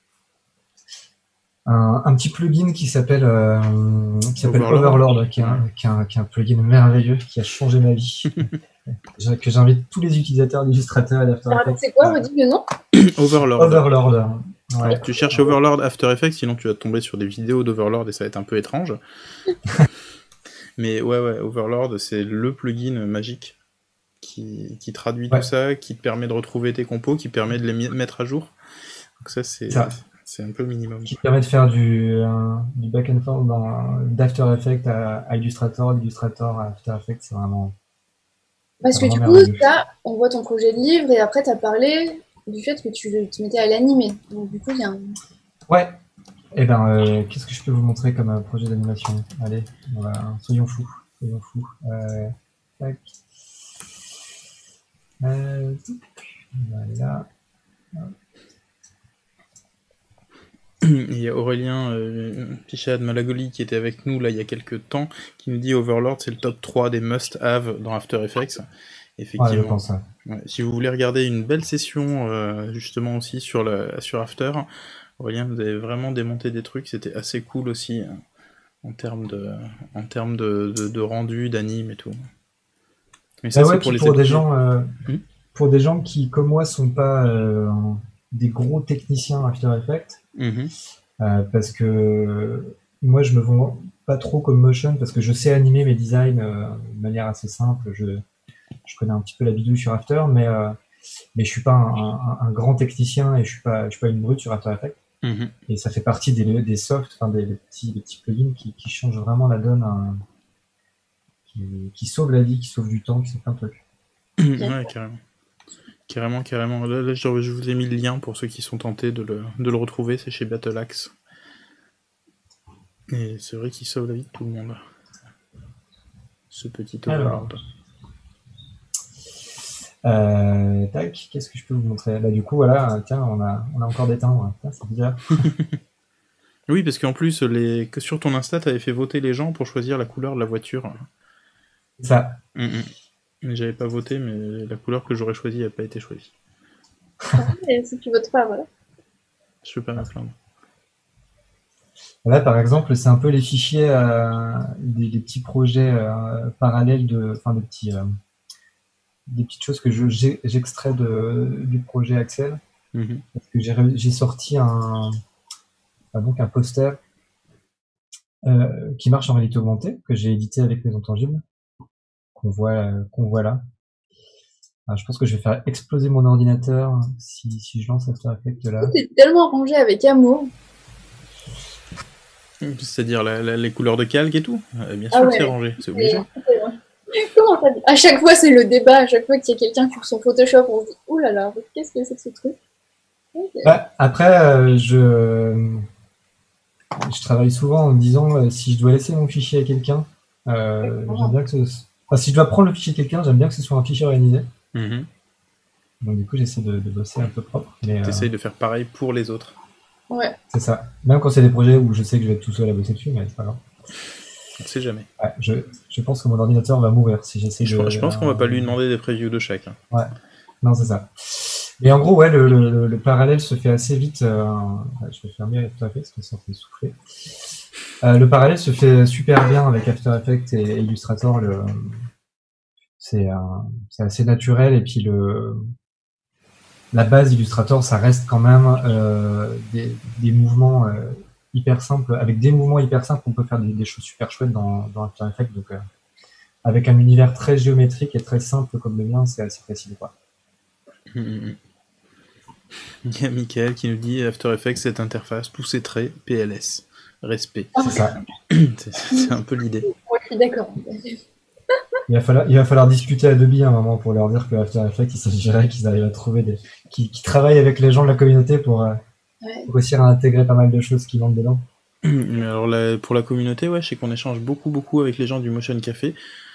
un, un petit plugin qui s'appelle euh, qui s'appelle Overlord. Overlord, qui est, un, qui, est un, qui est un plugin merveilleux qui a changé ma vie. Que j'invite tous les utilisateurs d'Illustrator et d'After Alors, Effects. c'est quoi, redis le nom? Overlord. Overlord. Ouais. Tu cherches Overlord After Effects, sinon tu vas tomber sur des vidéos d'Overlord et ça va être un peu étrange. Mais ouais, ouais, Overlord, c'est le plugin magique qui, qui traduit Ouais. tout ça, qui te permet de retrouver tes compos, qui permet de les mi- mettre à jour. Donc ça, c'est Ça. c'est un peu le minimum. Qui permet de faire du, euh, du back and forth dans- d'After Effects à, à Illustrator, d'Illustrator à After Effects, c'est vraiment... Parce que vraiment du coup, merveilleux. ça, on voit ton projet de livre et après, tu as parlé du fait que tu te mettais à l'animer. Donc, du coup, il y a un... Ouais. Eh ben, euh, qu'est-ce que je peux vous montrer comme euh, projet d'animation? Allez, on va... soyons fous. Soyons fous. Euh, tac. Euh, voilà. Il y a Aurélien euh, Pichad Malagoli qui était avec nous là il y a quelques temps, qui nous dit Overlord c'est le top trois des must-have dans After Effects. Effectivement. Ouais, je pense, ouais. Ouais, si vous voulez regarder une belle session euh, justement aussi sur, la, sur After, Aurélien vous avez vraiment démonté des trucs, c'était assez cool aussi hein, en termes de, en termes de, de, de rendu, d'anime et tout. Mais ça Bah c'est ouais, pour puis les pour des habitués. gens, euh, Hmm. pour des gens qui, comme moi, sont pas euh, des gros techniciens After Effects, Mhm. euh, parce que moi, je me vends pas trop comme motion, parce que je sais animer mes designs euh, de manière assez simple. Je, je connais un petit peu la bidouille sur After, mais euh, mais je suis pas un, un, un grand technicien et je suis pas je suis pas une brute sur After Effects. Mhm. Et ça fait partie des, des softs, enfin des, des petits des petits plugins qui, qui changent vraiment la donne, hein, qui, qui sauvent la vie, qui sauvent du temps, qui sauvent plein de trucs. Ouais, carrément. Carrément, carrément. Là, là, je, je vous ai mis le lien pour ceux qui sont tentés de le, de le retrouver, c'est chez Battleaxe. Et c'est vrai qu'il sauve la vie de tout le monde. Ce petit Overlord. Euh, tac, qu'est-ce que je peux vous montrer? Bah du coup voilà, tiens, on a, on a encore des timbres, c'est bizarre. Oui, parce qu'en plus, les... que sur ton Insta, t'avais fait voter les gens pour choisir la couleur de la voiture. Ça. Mm -mm. Mais j'avais pas voté, mais la couleur que j'aurais choisie n'a pas été choisie. Et si tu votes pas, voilà. Je peux pas me plaindre. Là, par exemple, c'est un peu les fichiers euh, des, des petits projets euh, parallèles de, enfin des petits, euh, des petites choses que je, j'ai, j'extrais de, du projet Axel. Mm-hmm. Parce que j'ai, j'ai sorti un, enfin, donc un poster euh, qui marche en réalité augmentée, que j'ai édité avec Maison Tangible, qu'on voit, qu'on voit là. Alors, je pense que je vais faire exploser mon ordinateur si, si je lance After Effects là. C'est tellement rangé avec amour. C'est-à-dire la, la, les couleurs de calque et tout euh, bien Ah sûr ouais. que c'est rangé, c'est obligé. Comment ça dit? À chaque fois, c'est le débat. À chaque fois qu'il y a quelqu'un qui ouvre son Photoshop, on se dit « Ouh là là, qu'est-ce que c'est que ce truc ?» Okay. Bah, après, euh, je, je travaille souvent en me disant euh, si je dois laisser mon fichier à quelqu'un, euh, j'aime bien que ce... enfin, si je dois prendre le fichier de quelqu'un, j'aime bien que ce soit un fichier organisé. Mm-hmm. Donc du coup, j'essaie de, de bosser un peu propre. Mais t'essayes euh... de faire pareil pour les autres. Ouais. C'est ça. Même quand c'est des projets où je sais que je vais être tout seul à bosser dessus, mais c'est pas grave. On ne sait jamais. Ouais, je, je pense que mon ordinateur va mourir si j'essaie je, de... Je pense euh... qu'on va pas lui demander des previews de chacun. Ouais. Non, c'est ça. Mais en gros, ouais, le, le, le parallèle se fait assez vite. Euh... Ouais, je vais fermer After Effects parce que ça fait souffler. Euh, le parallèle se fait super bien avec After Effects et, et Illustrator. Le... C'est, euh, c'est assez naturel et puis le... la base d'Illustrator, ça reste quand même euh, des, des mouvements euh, hyper simples. Avec des mouvements hyper simples, on peut faire des, des choses super chouettes dans, dans After Effects. Donc, euh, avec un univers très géométrique et très simple comme le mien, c'est assez facile, quoi. Mmh. Il y a Michael qui nous dit After Effects, cette interface, tous ces traits, P L S. Respect. C'est ça. C'est, c'est un peu l'idée. Ouais, je suis d'accord. Il va falloir, il va falloir discuter Adobe à un moment pour leur dire que After Effects, il s'agirait qu'ils arrivent à trouver des, qui, qui travaillent avec les gens de la communauté pour, euh, Ouais. pour réussir à intégrer pas mal de choses qui manquent dedans. Mais alors là, pour la communauté, ouais, je sais qu'on échange beaucoup, beaucoup avec les gens du Motion Café.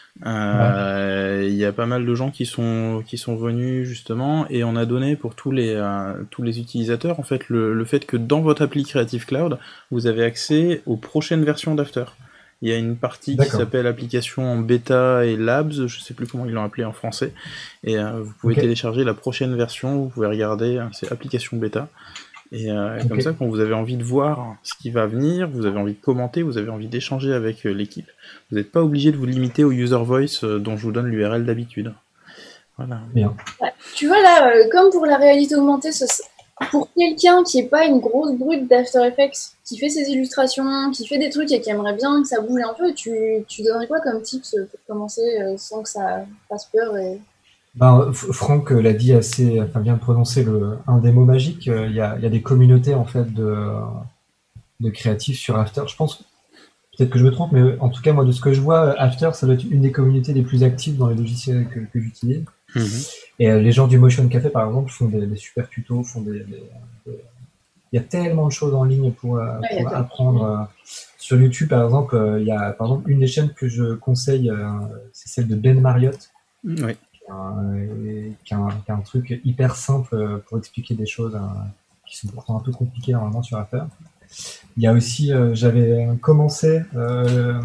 Euh, il y a pas mal de gens qui sont qui sont venus justement, et on a donné pour tous les euh, tous les utilisateurs en fait le, le fait que dans votre appli Creative Cloud, vous avez accès aux prochaines versions d'After. Il y a une partie qui D'accord. s'appelle application en bêta et labs, je sais plus comment ils l'ont appelé en français, et euh, vous pouvez Ok. télécharger la prochaine version, vous pouvez regarder, hein, c'est application bêta. Et euh, Ok. comme ça, quand vous avez envie de voir ce qui va venir, vous avez envie de commenter, vous avez envie d'échanger avec euh, l'équipe, vous n'êtes pas obligé de vous limiter au user voice euh, dont je vous donne l'U R L d'habitude. Voilà. Bien. Ouais. Tu vois là, euh, comme pour la réalité augmentée, ce- pour quelqu'un qui n'est pas une grosse brute d'After Effects, qui fait ses illustrations, qui fait des trucs et qui aimerait bien que ça bouge un peu, tu, tu donnerais quoi comme tips pour commencer euh, sans que ça fasse peur et... Ben, F- Franck euh, l'a dit assez, enfin, vient de prononcer le, un des mots magiques. euh, Il y a, il y a des communautés, en fait, de, de créatifs sur After. Je pense, peut-être que je me trompe, mais en tout cas, moi, de ce que je vois, After, ça doit être une des communautés les plus actives dans les logiciels que, que j'utilise. Mhm. Et euh, les gens du Motion Café, par exemple, font des, des super tutos, font des, des- des- il y a tellement de choses en ligne pour, euh, Ouais, il y a pour plein. apprendre. euh. Sur YouTube, par exemple, euh, il y a, par exemple, une des chaînes que je conseille, euh, c'est celle de Ben Marriott, Ouais. qui a un, qui a un- qui a un truc hyper simple euh, pour expliquer des choses euh, qui sont pourtant un peu compliquées normalement sur After. Il y a aussi, euh, j'avais commencé euh,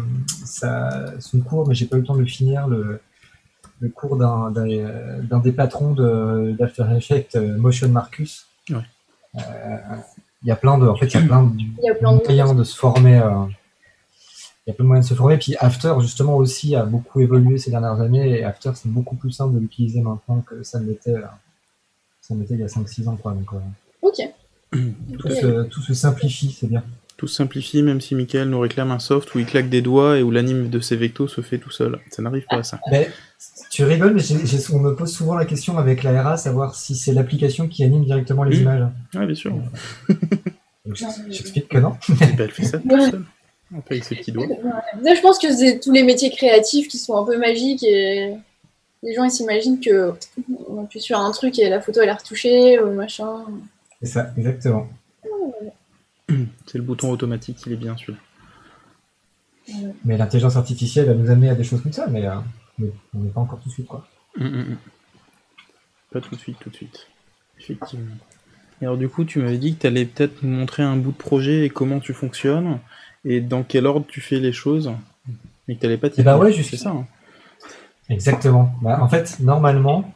sa- son cours, mais j'ai pas eu le temps de le finir, le, le cours d'un d'un- d'un des patrons de- d'After Effects, euh, Motion Marcus. Ouais. Euh, Il y a plein de, en fait, il y a plein de, Il y a plein de moyens de se former. euh, il y a plein de moyens de se former. Puis After, justement, aussi a beaucoup évolué ces dernières années. Et After, c'est beaucoup plus simple de l'utiliser maintenant que ça ne l'était euh, ça ne l'était il y a cinq six ans. Quoi. Donc, euh, Ok. tout, se, tout se simplifie, c'est bien. Tout se simplifie, même si Michael nous réclame un soft où il claque des doigts et où l'anime de ses vectos se fait tout seul. Ça n'arrive pas à ça. Mais tu rigoles, mais j'ai- j'ai- on me pose souvent la question avec l'A R A, savoir si c'est l'application qui anime directement les Mmh. images. Ouais, bien sûr. Donc, j'explique que non. Et ben, elle fait ça tout seul. Avec ses petits doigts. Là, je pense que c'est tous les métiers créatifs qui sont un peu magiques et les gens ils s'imaginent que on appuie sur un truc et la photo elle est retouchée ou machin. C'est ça, exactement. C'est le bouton automatique, il est bien celui-là. Mais l'intelligence artificielle va nous amener à des choses comme ça, mais, euh, mais on n'est pas encore tout de suite, quoi. Hum, hum, hum. Pas tout de suite, tout de suite. Effectivement. Et alors du coup, tu m'avais dit que tu allais peut-être nous montrer un bout de projet et comment tu fonctionnes, et dans quel ordre tu fais les choses, mais que tu n'allais pas t'y Eh ben tenir. ouais, juste- C'est ça. Hein. Exactement. Bah, en fait, normalement,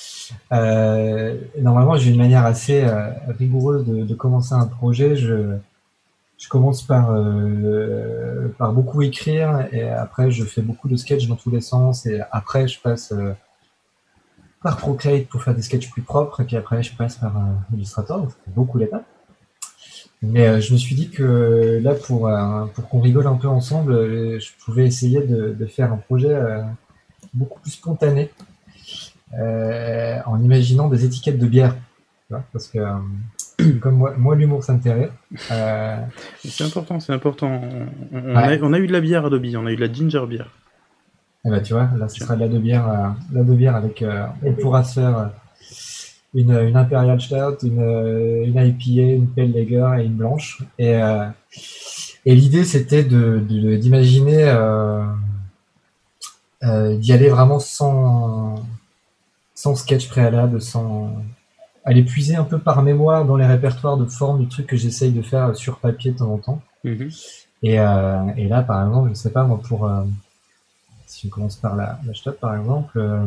euh, normalement, j'ai une manière assez euh, rigoureuse de, de commencer un projet. Je, je commence par, euh, par beaucoup écrire et après, je fais beaucoup de sketchs dans tous les sens et après, je passe euh, par Procreate pour faire des sketchs plus propres et puis après, je passe par euh, Illustrator. Donc, ça fait beaucoup d'étapes. Mais euh, je me suis dit que là, pour, euh, pour qu'on rigole un peu ensemble, euh, je pouvais essayer de, de faire un projet euh, beaucoup plus spontané euh, en imaginant des étiquettes de bière. Tu vois, parce que euh, comme moi, moi l'humour, ça me fait rire. Euh, C'est important, c'est important. On, on Ouais. a, on a eu de la bière Adobe, on a eu de la ginger beer. et ben, tu vois, là, ce sera de la de bière, euh, la de bière avec. Euh, on pourra se faire euh, une, une Imperial Stout, une, euh, une I P A, une Pale Lager et une blanche. Et, euh, et l'idée, c'était de, de- d'imaginer euh, euh, d'y aller vraiment sans, sans sketch préalable, sans aller puiser un peu par mémoire dans les répertoires de formes du truc que j'essaye de faire sur papier de temps en temps. Mhm. Et, euh, et là, par exemple, je sais pas, moi, pour euh, si on commence par la, la Stout, par exemple, euh,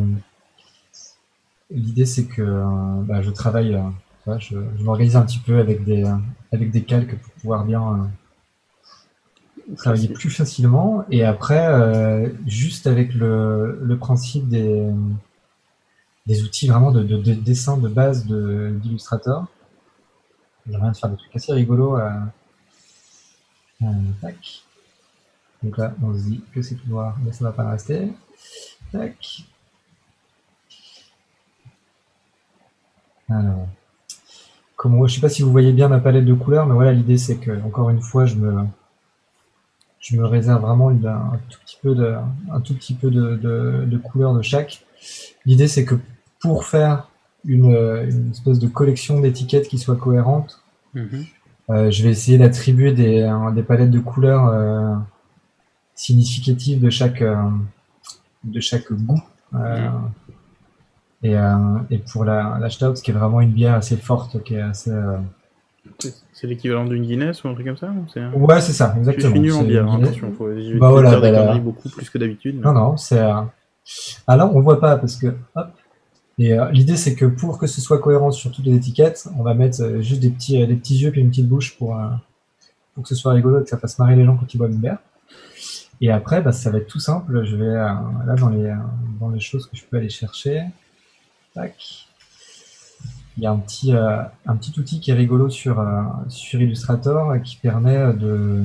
l'idée c'est que euh, bah, je travaille, euh, tu vois, je, je m'organise un petit peu avec des, euh, avec des calques pour pouvoir bien euh, travailler plus facilement. Et après, euh, juste avec le, le principe des, des outils vraiment de, de, de dessin de base de, d'Illustrator, il y a moyen de faire des trucs assez rigolos. Euh, euh, tac. Donc là, on se dit que c'est tout noir, mais ça va pas rester. Tac. Alors, comment, je sais pas si vous voyez bien ma palette de couleurs, mais voilà, l'idée c'est que, encore une fois, je me, je me réserve vraiment une, un tout petit peu de, un tout petit peu de, de, de couleur de chaque. L'idée, c'est que pour faire une, une espèce de collection d'étiquettes qui soit cohérente, Mhm. euh, je vais essayer d'attribuer des, un- des palettes de couleurs euh, significatives de chaque, euh, de chaque goût. Euh, Mhm. et, euh, et pour la, la Stout, qui est vraiment une bière assez forte, qui est assez... euh, C'est c'est l'équivalent d'une Guinness ou un truc comme ça ou c'est un- Ouais, c'est ça, Je suis- je suis exactement. nul en C'est bière, une hein, Guinness. attention, faut, je vais Bah peut-être voilà, dire des bah conneries là... beaucoup plus que d'habitude. mais- Non, non, c'est... euh, Ah là, on voit pas, parce que... Hop. Et euh, l'idée, c'est que pour que ce soit cohérent sur toutes les étiquettes, on va mettre euh, juste des petits, euh, des petits yeux puis une petite bouche pour, euh, pour que ce soit rigolo et que ça fasse marrer les gens quand ils boivent une bière. Et après, bah, ça va être tout simple. Je vais euh, là dans les, euh, dans les choses que je peux aller chercher. Tac. Il y a un petit, euh, un petit outil qui est rigolo sur, euh, sur Illustrator euh, qui permet de,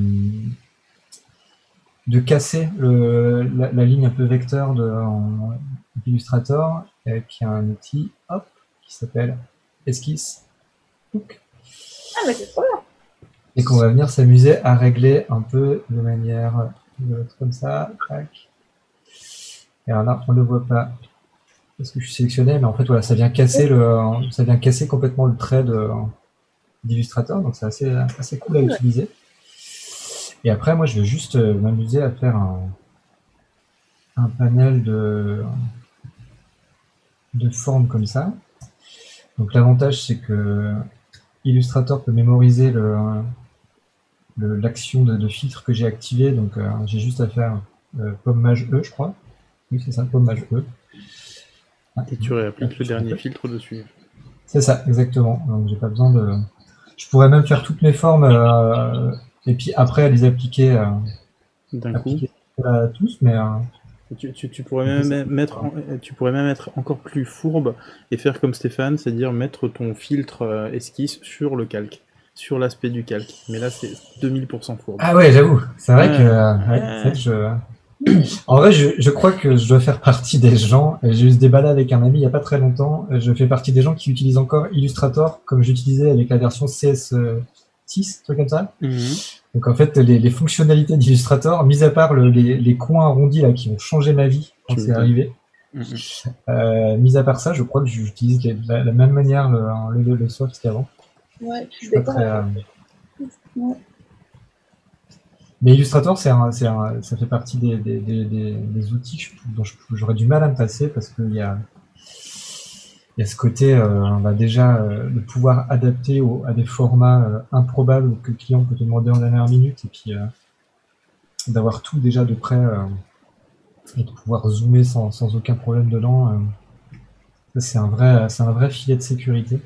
de casser le, la, la ligne un peu vecteur de en, Illustrator, euh, qui a un outil hop, qui s'appelle Esquisse. Touc. Ah, mais c'est trop bien. Et qu'on va venir s'amuser à régler un peu de manière euh, comme ça. Tac. Et alors là, on ne le voit pas parce que je suis sélectionné, mais en fait, voilà, ça vient casser le, ça vient casser complètement le trait de, d'Illustrator, donc c'est assez, assez cool à utiliser. Et après, moi, je vais juste euh, m'amuser à faire un, un panel de, de formes comme ça. Donc l'avantage, c'est que Illustrator peut mémoriser le, le- l'action de, de filtre que j'ai activé, donc euh, j'ai juste à faire euh, pomme mage E, je crois. Oui, c'est ça, pomme mage E. Ah, Et tu réappliques le je dernier comprends. filtre dessus. C'est ça, exactement. Donc j'ai pas besoin de. Je pourrais même faire toutes mes formes euh, et puis après les appliquer, euh, D'un coup. appliquer à tous, mais euh, Tu, tu- tu pourrais même mettre, en- tu pourrais même être encore plus fourbe et faire comme Stéphane, c'est-à-dire mettre ton filtre euh, esquisse sur le calque, sur l'aspect du calque. Mais là, c'est deux mille pour cent fourbe. ah ouais, j'avoue. C'est vrai Ouais. que, euh, ouais, c'est vrai que je. En vrai, je, je crois que je dois faire partie des gens. et J'ai eu ce débat-là avec un ami il y a pas très longtemps. Je fais partie des gens qui utilisent encore Illustrator comme j'utilisais avec la version C S six, truc comme ça. Mhm. Donc en fait, les, les fonctionnalités d'Illustrator, mis à part le- les, les coins arrondis là qui ont changé ma vie quand Tu c'est m'étonnes. arrivé, Mhm. euh, mis à part ça, je crois que j'utilise de la, la même manière le, le, le soft qu'avant. Ouais, je Je suis suis pas d'accord. très, euh, Ouais. Mais Illustrator, c'est un, c'est un, ça fait partie des, des, des, des, des outils que je- dont je- j'aurais du mal à me passer parce qu'il y a, il y a ce côté euh, bah déjà euh, de pouvoir adapter au, à des formats euh, improbables que le client peut te demander en dernière minute et puis euh, d'avoir tout déjà de près euh, et de pouvoir zoomer sans, sans aucun problème dedans. Euh, ça, c'est un vrai, c'est un vrai filet de sécurité.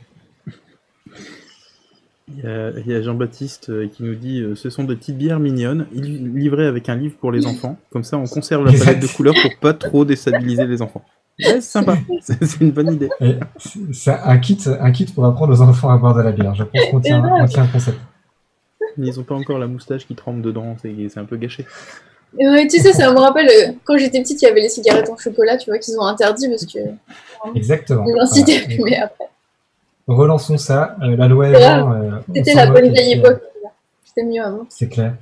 Il y a, il y a Jean-Baptiste euh, qui nous dit euh, ce sont des petites bières mignonnes, il- livrées avec un livre pour les enfants. Comme ça, on conserve la Exact. palette de couleurs pour pas trop déstabiliser les enfants. Ouais, c'est sympa. C'est c'est une bonne idée. Et c'est c'est un kit, un kit pour apprendre aux enfants à boire de la bière. Je pense qu'on tient, on tient un concept. Ils ont pas encore la moustache qui trempe dedans, c'est c'est un peu gâché. Et ouais, tu sais, ça me rappelle, euh, quand j'étais petite, il y avait les cigarettes en chocolat, tu vois, qu'ils ont interdit parce que Exactement. ils incitaient à Voilà. fumer après. Relançons ça. Euh, la loi C'est Evin, euh, on C'était s'en la moque bonne et vieille puis, époque. C'était mieux avant. C'est clair.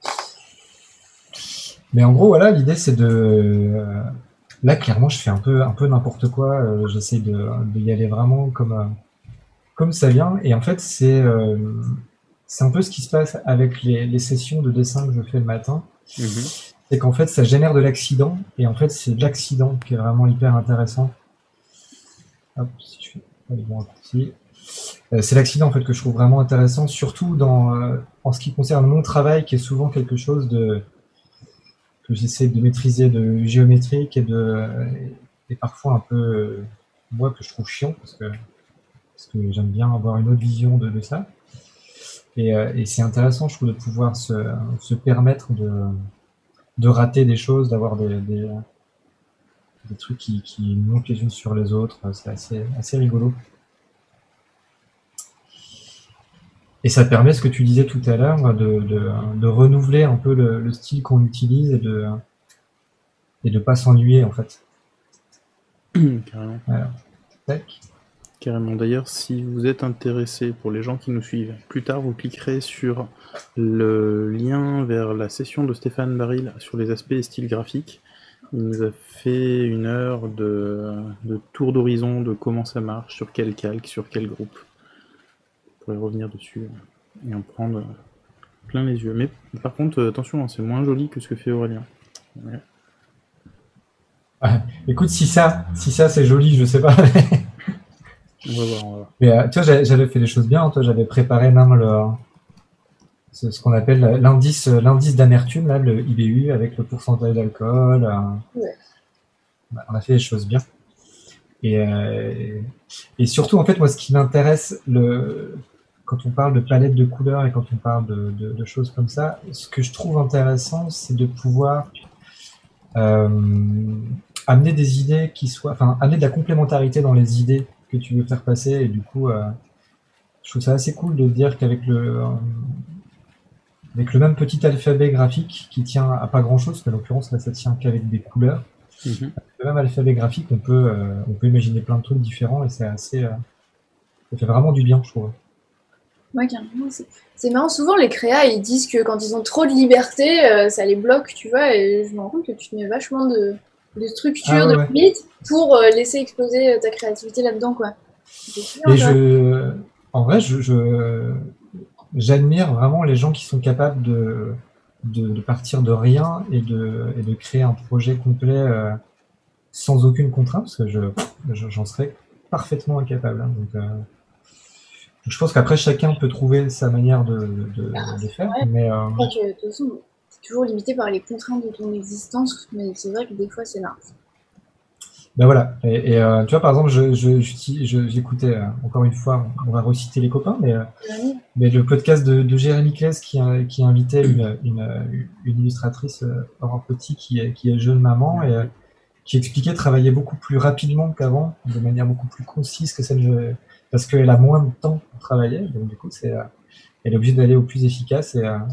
Mais en gros, voilà, l'idée c'est de. euh, Là, clairement, je fais un peu, un peu n'importe quoi. euh, J'essaie de, de y aller vraiment comme, euh, comme ça vient. Et en fait, c'est euh, c'est un peu ce qui se passe avec les, les sessions de dessin que je fais le matin. Mhm. C'est qu'en fait, ça génère de l'accident. Et en fait, c'est l'accident qui est vraiment hyper intéressant. Hop, si je fais les bons raccourcis. Euh, c'est l'accident en fait que je trouve vraiment intéressant, surtout dans, euh, en ce qui concerne mon travail, qui est souvent quelque chose de que j'essaie de maîtriser de géométrique et de et parfois un peu euh, moi que je trouve chiant parce que parce que j'aime bien avoir une autre vision de, de ça. Et, euh, et c'est intéressant, je trouve, de pouvoir se, se permettre de de rater des choses, d'avoir des, des des trucs qui, qui montent les unes sur les autres. C'est assez assez rigolo. Et ça permet, ce que tu disais tout à l'heure, de, de, de renouveler un peu le, le style qu'on utilise et de et de pas s'ennuyer en fait. Carrément. Voilà. Tac. Ok, carrément. D'ailleurs, si vous êtes intéressé, pour les gens qui nous suivent, plus tard vous cliquerez sur le lien vers la session de Stéphane Baril sur les aspects et styles graphiques. Il nous a fait une heure de, de tour d'horizon de comment ça marche, sur quel calque, sur quel groupe. Vous pourrez revenir dessus et en prendre plein les yeux. Mais par contre, attention, hein, c'est moins joli que ce que fait Aurélien. Ouais. Ah, écoute, si ça, si ça c'est joli, je sais pas. On va voir, on va voir. Mais euh, tu vois, j'avais fait les choses bien. Toi, j'avais préparé même le, ce, ce qu'on appelle l'indice, l'indice d'amertume, là, le I B U avec le pourcentage d'alcool. Euh, Ouais. on a fait les choses bien. Et, euh, et surtout, en fait, moi, ce qui m'intéresse, le, quand on parle de palette de couleurs et quand on parle de, de, de choses comme ça, ce que je trouve intéressant, c'est de pouvoir euh, amener des idées qui soient, enfin, amener de la complémentarité dans les idées que tu veux faire passer. Et du coup, euh, je trouve ça assez cool de dire qu'avec le, euh, avec le même petit alphabet graphique qui tient à pas grand chose, parce qu'en l'occurrence, là, ça tient qu'avec des couleurs. Mm-hmm. Avec le même alphabet graphique, on peut, euh, on peut imaginer plein de trucs différents et c'est assez, euh, ça fait vraiment du bien, je trouve. Ouais, carrément. C'est, c'est marrant. Souvent, les créas, ils disent que quand ils ont trop de liberté, euh, ça les bloque, tu vois. Et je me rends compte que tu te mets vachement de, de structure, Ah, ouais, de ouais. limites pour euh, laisser exploser euh, ta créativité là-dedans, quoi. C'est super, Et quoi. je, en vrai, je, je, j'admire vraiment les gens qui sont capables de, de, de partir de rien et de, et de créer un projet complet euh, sans aucune contrainte, parce que je, je- j'en serais parfaitement incapable. Hein, donc, euh, je pense qu'après, chacun peut trouver sa manière de, de, de faire, Ouais. mais euh, Je crois que, de toute façon, t'es toujours limité par les contraintes de ton existence, mais c'est vrai que des fois, c'est là. ben voilà. Et, et, euh, tu vois, par exemple, je, je, j'utilise- je- j'écoutais, euh, encore une fois, on va reciter les copains, mais, euh, mais le podcast de, de Jérémy Claes qui, a- qui invitait une, une, une illustratrice, euh, Aurore Petit, qui est, qui est jeune maman, et euh, qui expliquait travailler beaucoup plus rapidement qu'avant, de manière beaucoup plus concise que celle de, parce qu'elle a moins de temps pour travailler, donc du coup, c'est, euh, elle est obligée d'aller au plus efficace. Et, euh,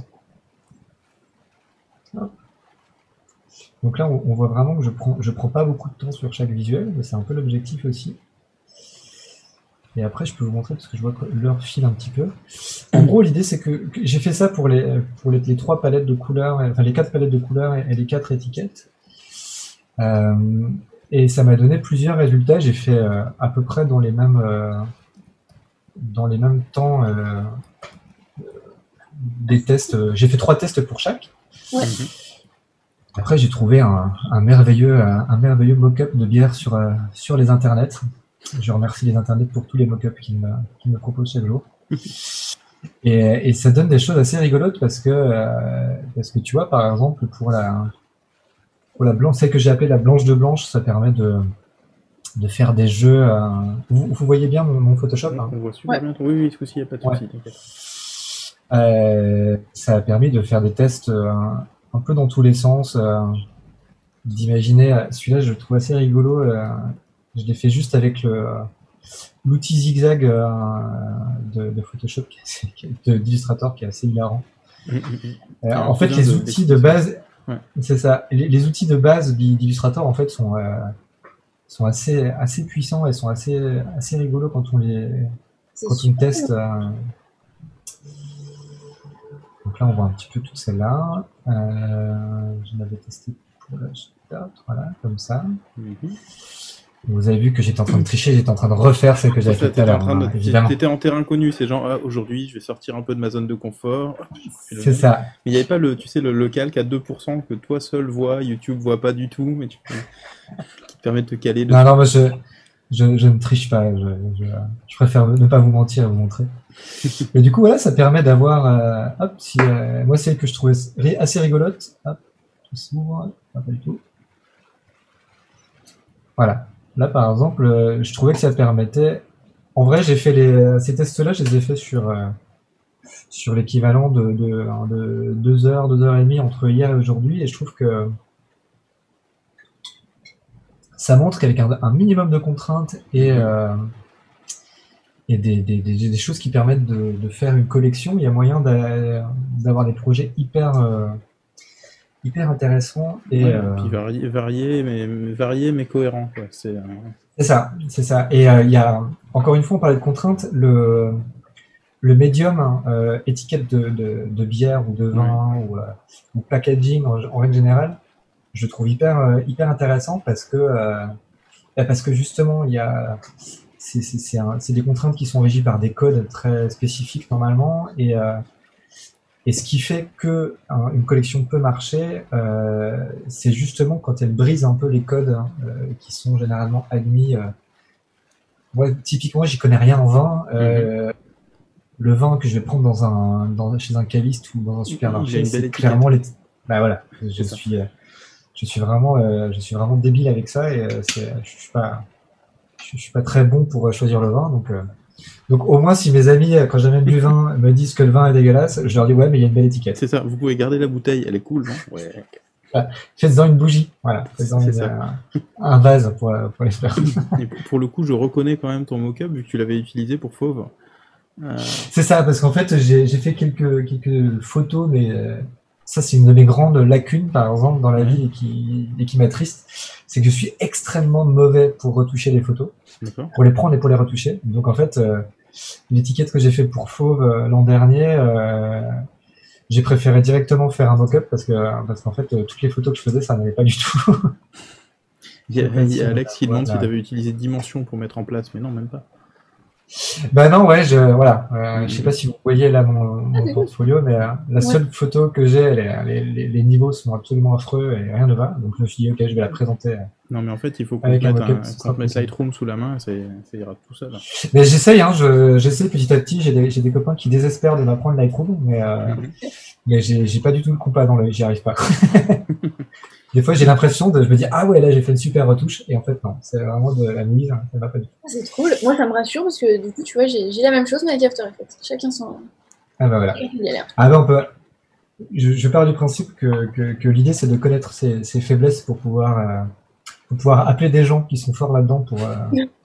hop. Donc là, on, on voit vraiment que je prends, je prends pas beaucoup de temps sur chaque visuel, mais c'est un peu l'objectif aussi. Et après, je peux vous montrer parce que je vois que l'heure file un petit peu. En gros, l'idée, c'est que, que j'ai fait ça pour les, pour les, les trois palettes de couleurs, enfin les quatre palettes de couleurs et, et les quatre étiquettes. Euh, et ça m'a donné plusieurs résultats. J'ai fait euh, à peu près dans les mêmes, euh, dans les mêmes temps euh, des tests. Euh, j'ai fait trois tests pour chaque. Ouais. Après, j'ai trouvé un, un merveilleux, un, un merveilleux mock-up de bière sur, euh, sur les internets. Je remercie les internets pour tous les mock-ups qu'ils me, qu'ils me proposent chaque jour. Et, et ça donne des choses assez rigolotes parce que, euh, parce que tu vois, par exemple, pour la, pour la blanche, celle que j'ai appelée la blanche de blanche, ça permet de, de faire des jeux. Euh, vous, vous voyez bien mon, mon Photoshop, hein? On voit super Ouais. bien. Oui, oui, ce coup-ci, il n'y a pas de Ouais. souci, t'inquiète. Euh, ça a permis de faire des tests euh, un peu dans tous les sens. Euh, D'imaginer, euh, celui-là, je le trouve assez rigolo. Euh, je l'ai fait juste avec le l'outil zigzag euh, de, de Photoshop, qui est assez- qui est- de- d'Illustrator, qui est assez hilarant. Mm, mm, mm. Euh, Ah, en fait, bien les de- outils de base, Ouais. c'est ça. Les, les outils de base d'I- d'Illustrator, en fait, sont euh, sont assez assez puissants et sont assez assez rigolos quand on les C'est quand on super. teste. euh. Donc là, on voit un petit peu toutes celles-là. Euh, je l'avais testé pour la G quatre, voilà, comme ça. Mhm. Vous avez vu que j'étais en train de tricher, j'étais en train de refaire celle que j'avais faite tout à T'étais en l'heure, train de, hein, évidemment. t'étais en terrain connu, c'est genre ah, aujourd'hui je vais sortir un peu de ma zone de confort. Hop, je fais le C'est même. ça. Mais il n'y avait pas le, tu sais, le, le calque à deux pour cent que toi seul vois, YouTube voit pas du tout, mais tu peux, qui te permet de te caler dessus. Non, non, moi je, je, je ne triche pas. Je, je, je préfère ne pas vous mentir et vous montrer. Et du coup, voilà, ça permet d'avoir. Euh, hop, si, euh, moi, celle que je trouvais ri- assez rigolote. Hop, tout s'ouvre, pas du tout. Voilà. Là, par exemple, euh, je trouvais que ça permettait. En vrai, j'ai fait les, ces tests-là, je les ai faits sur, euh, sur l'équivalent de, de, de deux heures, deux heures et demie entre hier et aujourd'hui, et je trouve que ça montre qu'avec un, un minimum de contraintes et, euh, et des, des, des, des choses qui permettent de, de faire une collection, il y a moyen d'a- d'avoir des projets hyper, euh, hyper intéressants et Ouais, euh, puis varié, varié, mais varié mais cohérent, quoi. C'est, euh, C'est ça, c'est ça. Et euh, il y a, encore une fois, on parlait de contraintes, le, le médium, hein, euh, étiquette de, de, de bière ou de vin Ouais. ou, euh, ou packaging en, en règle générale, je trouve hyper, euh, hyper intéressant parce que, euh, bah, parce que justement, il y a, c'est c'est- c'est un- c'est des contraintes qui sont régies par des codes très spécifiques normalement et, euh, et ce qui fait que hein, une collection peut marcher, euh, c'est justement quand elle brise un peu les codes hein, euh, qui sont généralement admis. euh, Moi, typiquement, j'y connais rien en vin. Mhm. Euh, le vin que je vais prendre dans un, dans, chez un caviste ou dans un Il il a supermarché, une belle c'est étiquette. clairement les. Bah voilà, je C'est ça. suis, euh, je suis vraiment, euh, je suis vraiment débile avec ça et euh, c'est, je suis pas, je suis pas très bon pour euh, choisir le vin. Donc, euh, donc au moins, si mes amis, euh, quand j'amène du vin, me disent que le vin est dégueulasse, je leur dis ouais, mais il y a une belle étiquette. C'est ça. Vous pouvez garder la bouteille, elle est cool, non? Ouais. Voilà. Faites-en une bougie, voilà, faites-en C'est une, ça. euh, un vase pour, euh, pour les fleurs. Et pour pour le coup, je reconnais quand même ton mock-up vu que tu l'avais utilisé pour Fauve. Euh, C'est ça, parce qu'en fait, j'ai j'ai fait quelques, quelques photos, mais euh, ça, c'est une de mes grandes lacunes, par exemple, dans la Ouais. vie et qui, et qui m'attriste. C'est que je suis extrêmement mauvais pour retoucher les photos, D'accord. pour les prendre et pour les retoucher. Donc, en fait, euh, l'étiquette que j'ai fait pour Fauve euh, l'an dernier, euh, j'ai préféré directement faire un mock-up parce que parce qu'en fait, euh, toutes les photos que je faisais, ça n'allait pas du tout. Il y a, Je sais pas il y si a on Alex qui voit demande si tu là. avais utilisé Dimension pour mettre en place, mais non, même pas. Bah non, ouais, je, voilà. Euh, je sais pas Mhm. si vous voyez là mon, Ah, mon c'est cool. portfolio, mais euh, la Ouais. seule photo que j'ai, elle est- les, les, les niveaux sont absolument affreux et rien ne va. Donc je me suis dit, ok, je vais la présenter euh, Non, mais en fait, il faut qu'on te avec un mette, mock-up, un, ce qu'on sera te plus mette simple. Lightroom sous la main, ça, ça ira tout seul. Mais j'essaye, hein, je, j'essaie petit à petit. J'ai des, j'ai des copains qui désespèrent de m'apprendre Lightroom, mais, euh, Mhm. mais j'ai, j'ai pas du tout le compas dans l'œil, j'y arrive pas. Des fois, j'ai l'impression de, je me dis, ah ouais, là, j'ai fait une super retouche, et en fait, non, c'est vraiment de la mise, hein, ça va pas du tout. Ah, c'est cool. Moi, ça me rassure parce que du coup, tu vois, j'ai j'ai la même chose, mais avec After Effects. Chacun son. Ah bah voilà. Chacun son galère. Ah bah on peut. Je, je pars du principe que, que, que l'idée, c'est de connaître ses, ses faiblesses pour pouvoir, euh, pour pouvoir appeler des gens qui sont forts là-dedans pour. Euh,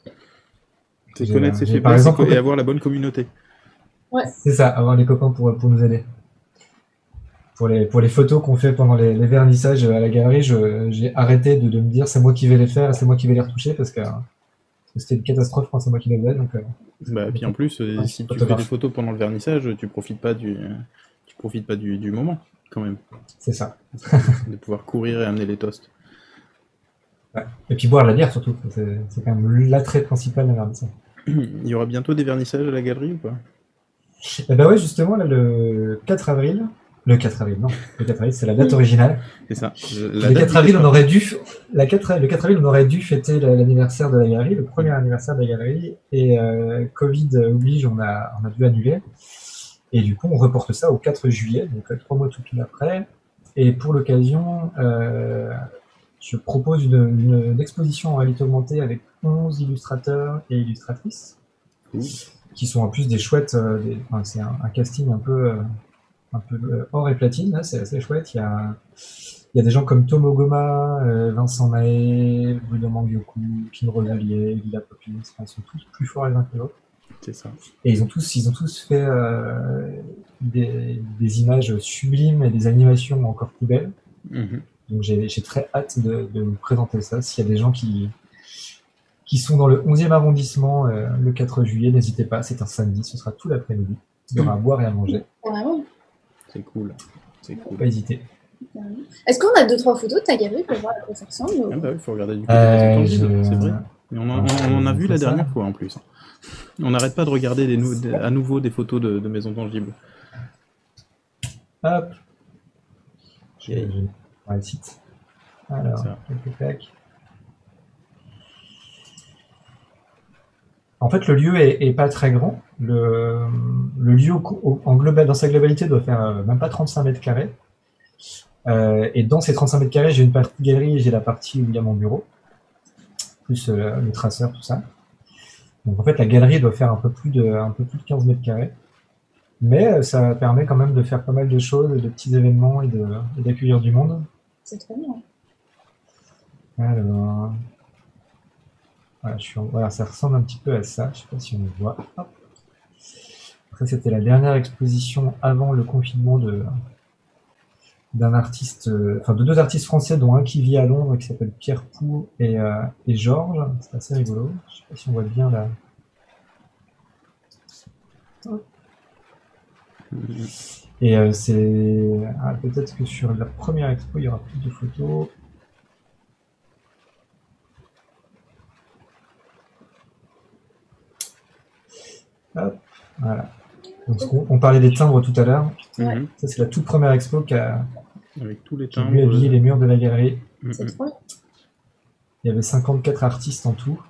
C'est j'ai, connaître ses j'ai, par faiblesses et, exemple, co- et avoir la bonne communauté. Ouais. c'est ça, avoir les copains pour, pour nous aider. Pour les, pour les photos qu'on fait pendant les, les vernissages à la galerie, je, j'ai arrêté de, de me dire c'est moi qui vais les faire et c'est moi qui vais les retoucher parce que, parce que c'était une catastrophe quand c'est moi qui les faisais. Donc, euh, Bah, puis en plus, euh, ouais, si tu fais des photographe. photos pendant le vernissage, tu profites pas du, tu profites pas du, du moment, quand même, C'est ça. de pouvoir courir et amener les toasts. Ouais. Et puis boire de la bière surtout, c'est, c'est quand même l'attrait principal d'un vernissage. Il y aura bientôt des vernissages à la galerie ou pas? Et bah ouais, justement, là, le quatre avril, le quatre avril, non, le quatre avril, c'est la date originale. C'est ça. La Le date quatre du avril, on départ. aurait dû, la quatre, le quatre avril, on aurait dû fêter la- l'anniversaire de la galerie, le premier anniversaire de la galerie, et euh, Covid oblige, on a, on a dû annuler. Et du coup, on reporte ça au quatre juillet, donc euh, trois mois tout pile après. Et pour l'occasion, euh, je propose une, une, une exposition en réalité augmentée avec onze illustrateurs et illustratrices, Cool. qui sont en plus des chouettes, euh, des, enfin, c'est un, un casting un peu, euh, un peu euh, or et platine, là, c'est assez chouette. Il y a, il y a des gens comme Tomo Goma, euh, Vincent Mahé, Bruno Mangioku, Kim Rosalier, Lila Poppins, enfin, ils sont tous plus forts les uns que les autres. C'est ça. Et ils ont tous, ils ont tous fait euh, des, des images sublimes et des animations encore plus belles. Mhm. Donc j'ai, j'ai très hâte de, de vous présenter ça. S'il y a des gens qui, qui sont dans le onzième arrondissement euh, le quatre juillet, n'hésitez pas, c'est un samedi, ce sera tout l'après-midi. Il y aura à boire et à manger, Vraiment. C'est cool. C'est cool. faut pas hésiter. Est-ce qu'on a deux, trois photos de ta galerie pour voir à quoi ça ressemble ou- Ah bah oui, il faut regarder du côté Euh, des tangibles, je- c'est vrai. Et on, en, on en a vu la C'est ça. dernière fois en plus. On n'arrête pas de regarder des nou- des- à nouveau des photos de, de maisons tangibles. Hop. Je, Ok. je prends le site. Alors, Ça. tac, tac, tac. En fait, le lieu est, est pas très grand. Le, le lieu au- au- en global, dans sa globalité doit faire euh, même pas trente-cinq mètres carrés. Euh, et dans ces trente-cinq mètres carrés, j'ai une partie galerie et j'ai la partie où il y a mon bureau, plus euh, le traceur, tout ça. Donc en fait, la galerie doit faire un peu plus de, un peu plus de quinze mètres carrés. Mais euh, ça permet quand même de faire pas mal de choses, de petits événements et de- et d'accueillir du monde. C'est trop bien. Alors, voilà, je suis en- voilà, ça ressemble un petit peu à ça. Je sais pas si on le voit. Hop. Après, c'était la dernière exposition avant le confinement de, d'un artiste, euh, enfin de deux artistes français, dont un qui vit à Londres, qui s'appelle Pierre Pou et, euh, et Georges. C'est assez rigolo. Je sais pas si on voit bien là. Et euh, c'est ah, peut-être que sur la première expo, il y aura plus de photos. Hop, voilà. Donc, on, on parlait des timbres tout à l'heure. Ouais. Ça, c'est la toute première expo qui a, avec tous les qui a vu habiller les murs de la galerie. C'est trop bien. Il y avait cinquante-quatre artistes en tout.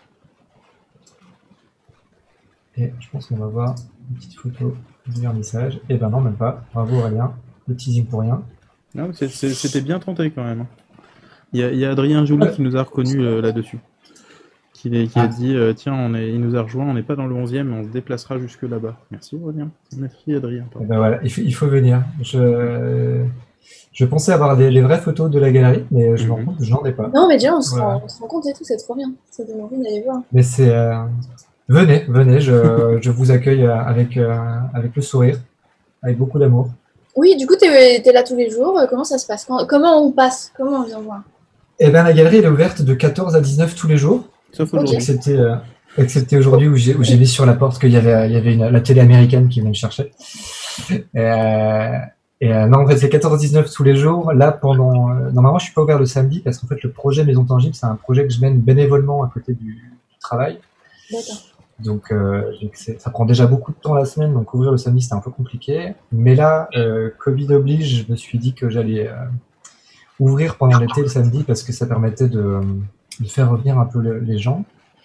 Et je pense qu'on va voir une petite photo du vernissage. Et ben non, même pas. Bravo Aurélien. Le teasing pour rien. Non, c'était bien tenté quand même. Il y a, il y a Adrien Joly ouais. qui nous a reconnus euh, là-dessus. Qui, est, qui ah. a dit euh, tiens, on est, il nous a rejoint, on n'est pas dans le onzième, mais on se déplacera jusque là-bas. Merci Aurélien. Merci Adrien. Et ben voilà, il faut, il faut venir. Je, je pensais avoir des, les vraies photos de la galerie, mais je mm-hmm. me rends compte que je n'en ai pas. Non, mais déjà, on se, voilà. rend, on se rend compte et tout, c'est trop bien. Ça donne envie d'aller voir. Mais c'est. Euh... Venez, venez, je, je vous accueille avec, euh, avec le sourire, avec beaucoup d'amour. Oui, du coup, tu es, es là tous les jours. Comment ça se passe? Comment on passe? Comment on vient voir? Eh bien, la galerie elle est ouverte de quatorze à dix-neuf tous les jours. Sauf aujourd'hui. Okay. Excepté, euh, excepté aujourd'hui où j'ai mis sur la porte qu'il y avait, il y avait une, la télé américaine qui venait me chercher. Et, euh, et euh, non, en fait, c'est quatorze à dix-neuf tous les jours. Là, pendant. Euh, normalement, je suis pas ouvert le samedi parce qu'en fait, le projet Maison Tangible, c'est un projet que je mène bénévolement à côté du, du travail. D'accord. Donc, euh, ça prend déjà beaucoup de temps la semaine, donc ouvrir le samedi, c'était un peu compliqué. Mais là, euh, Covid oblige, je me suis dit que j'allais euh, ouvrir pendant l'été le samedi parce que ça permettait de, de faire revenir un peu le, les gens.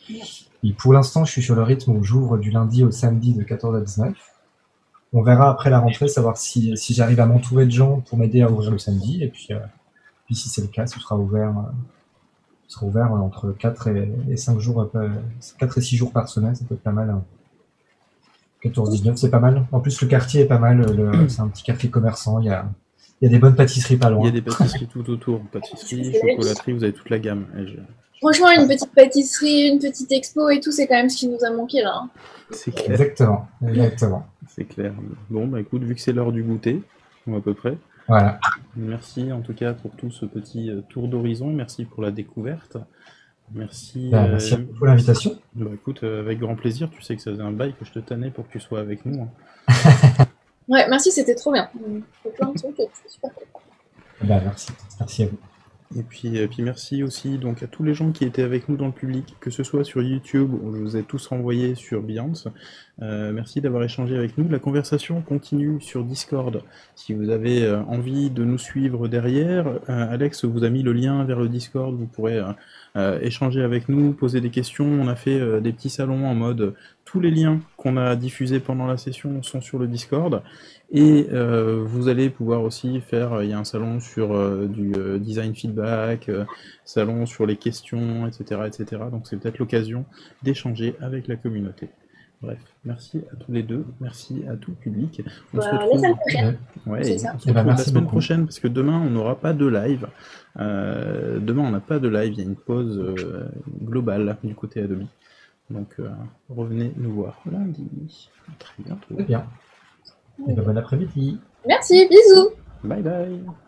Et pour l'instant, je suis sur le rythme où j'ouvre du lundi au samedi de quatorze à dix-neuf. On verra après la rentrée, savoir si, si j'arrive à m'entourer de gens pour m'aider à ouvrir le samedi. Et puis, euh, puis si c'est le cas, ce sera ouvert... Euh, sera ouvert entre quatre et cinq jours, quatre et six jours par semaine, ça peut être pas mal. quatorze dix-neuf, c'est pas mal. En plus, le quartier est pas mal, c'est un petit quartier commerçant, il y a, il y a des bonnes pâtisseries pas loin. Il y a des pâtisseries tout autour, pâtisseries, chocolaterie, vous avez toute la gamme. Et je... Franchement, une petite pâtisserie, une petite expo et tout, c'est quand même ce qui nous a manqué là. C'est clair. Exactement, exactement. C'est clair. Bon, bah écoute, vu que c'est l'heure du goûter, ou à peu près, voilà. Merci en tout cas pour tout ce petit tour d'horizon, merci pour la découverte. Merci, ben, merci euh, pour l'invitation. Bah écoute, euh, avec grand plaisir, tu sais que ça faisait un bail que je te tannais pour que tu sois avec nous. Hein. Ouais, merci, c'était trop bien. Plein de trucs, super cool. Ben, merci, merci à vous. Et puis, et puis merci aussi donc, à tous les gens qui étaient avec nous dans le public, que ce soit sur YouTube, où je vous ai tous renvoyés sur Behance. Euh, merci d'avoir échangé avec nous. La conversation continue sur Discord. Si vous avez euh, envie de nous suivre derrière, euh, Alex vous a mis le lien vers le Discord, vous pourrez euh, euh, échanger avec nous, poser des questions. On a fait euh, des petits salons en mode euh, tous les liens qu'on a diffusés pendant la session sont sur le Discord. Et euh, vous allez pouvoir aussi faire, il y a un salon sur euh, du euh, design feedback, euh, salon sur les questions, et cetera, et cetera. Donc c'est peut-être l'occasion d'échanger avec la communauté. Bref, merci à tous les deux, merci à tout le public. On bah, se retrouve, la semaine prochaine. Ouais, on se retrouve bah, la semaine beaucoup. prochaine parce que demain on n'aura pas de live. Euh, demain on n'a pas de live, il y a une pause euh, globale du côté Adobe. Donc euh, revenez nous voir lundi. À très bientôt. Très bien. Et ben, bon après-midi. Merci, bisous. Bye bye.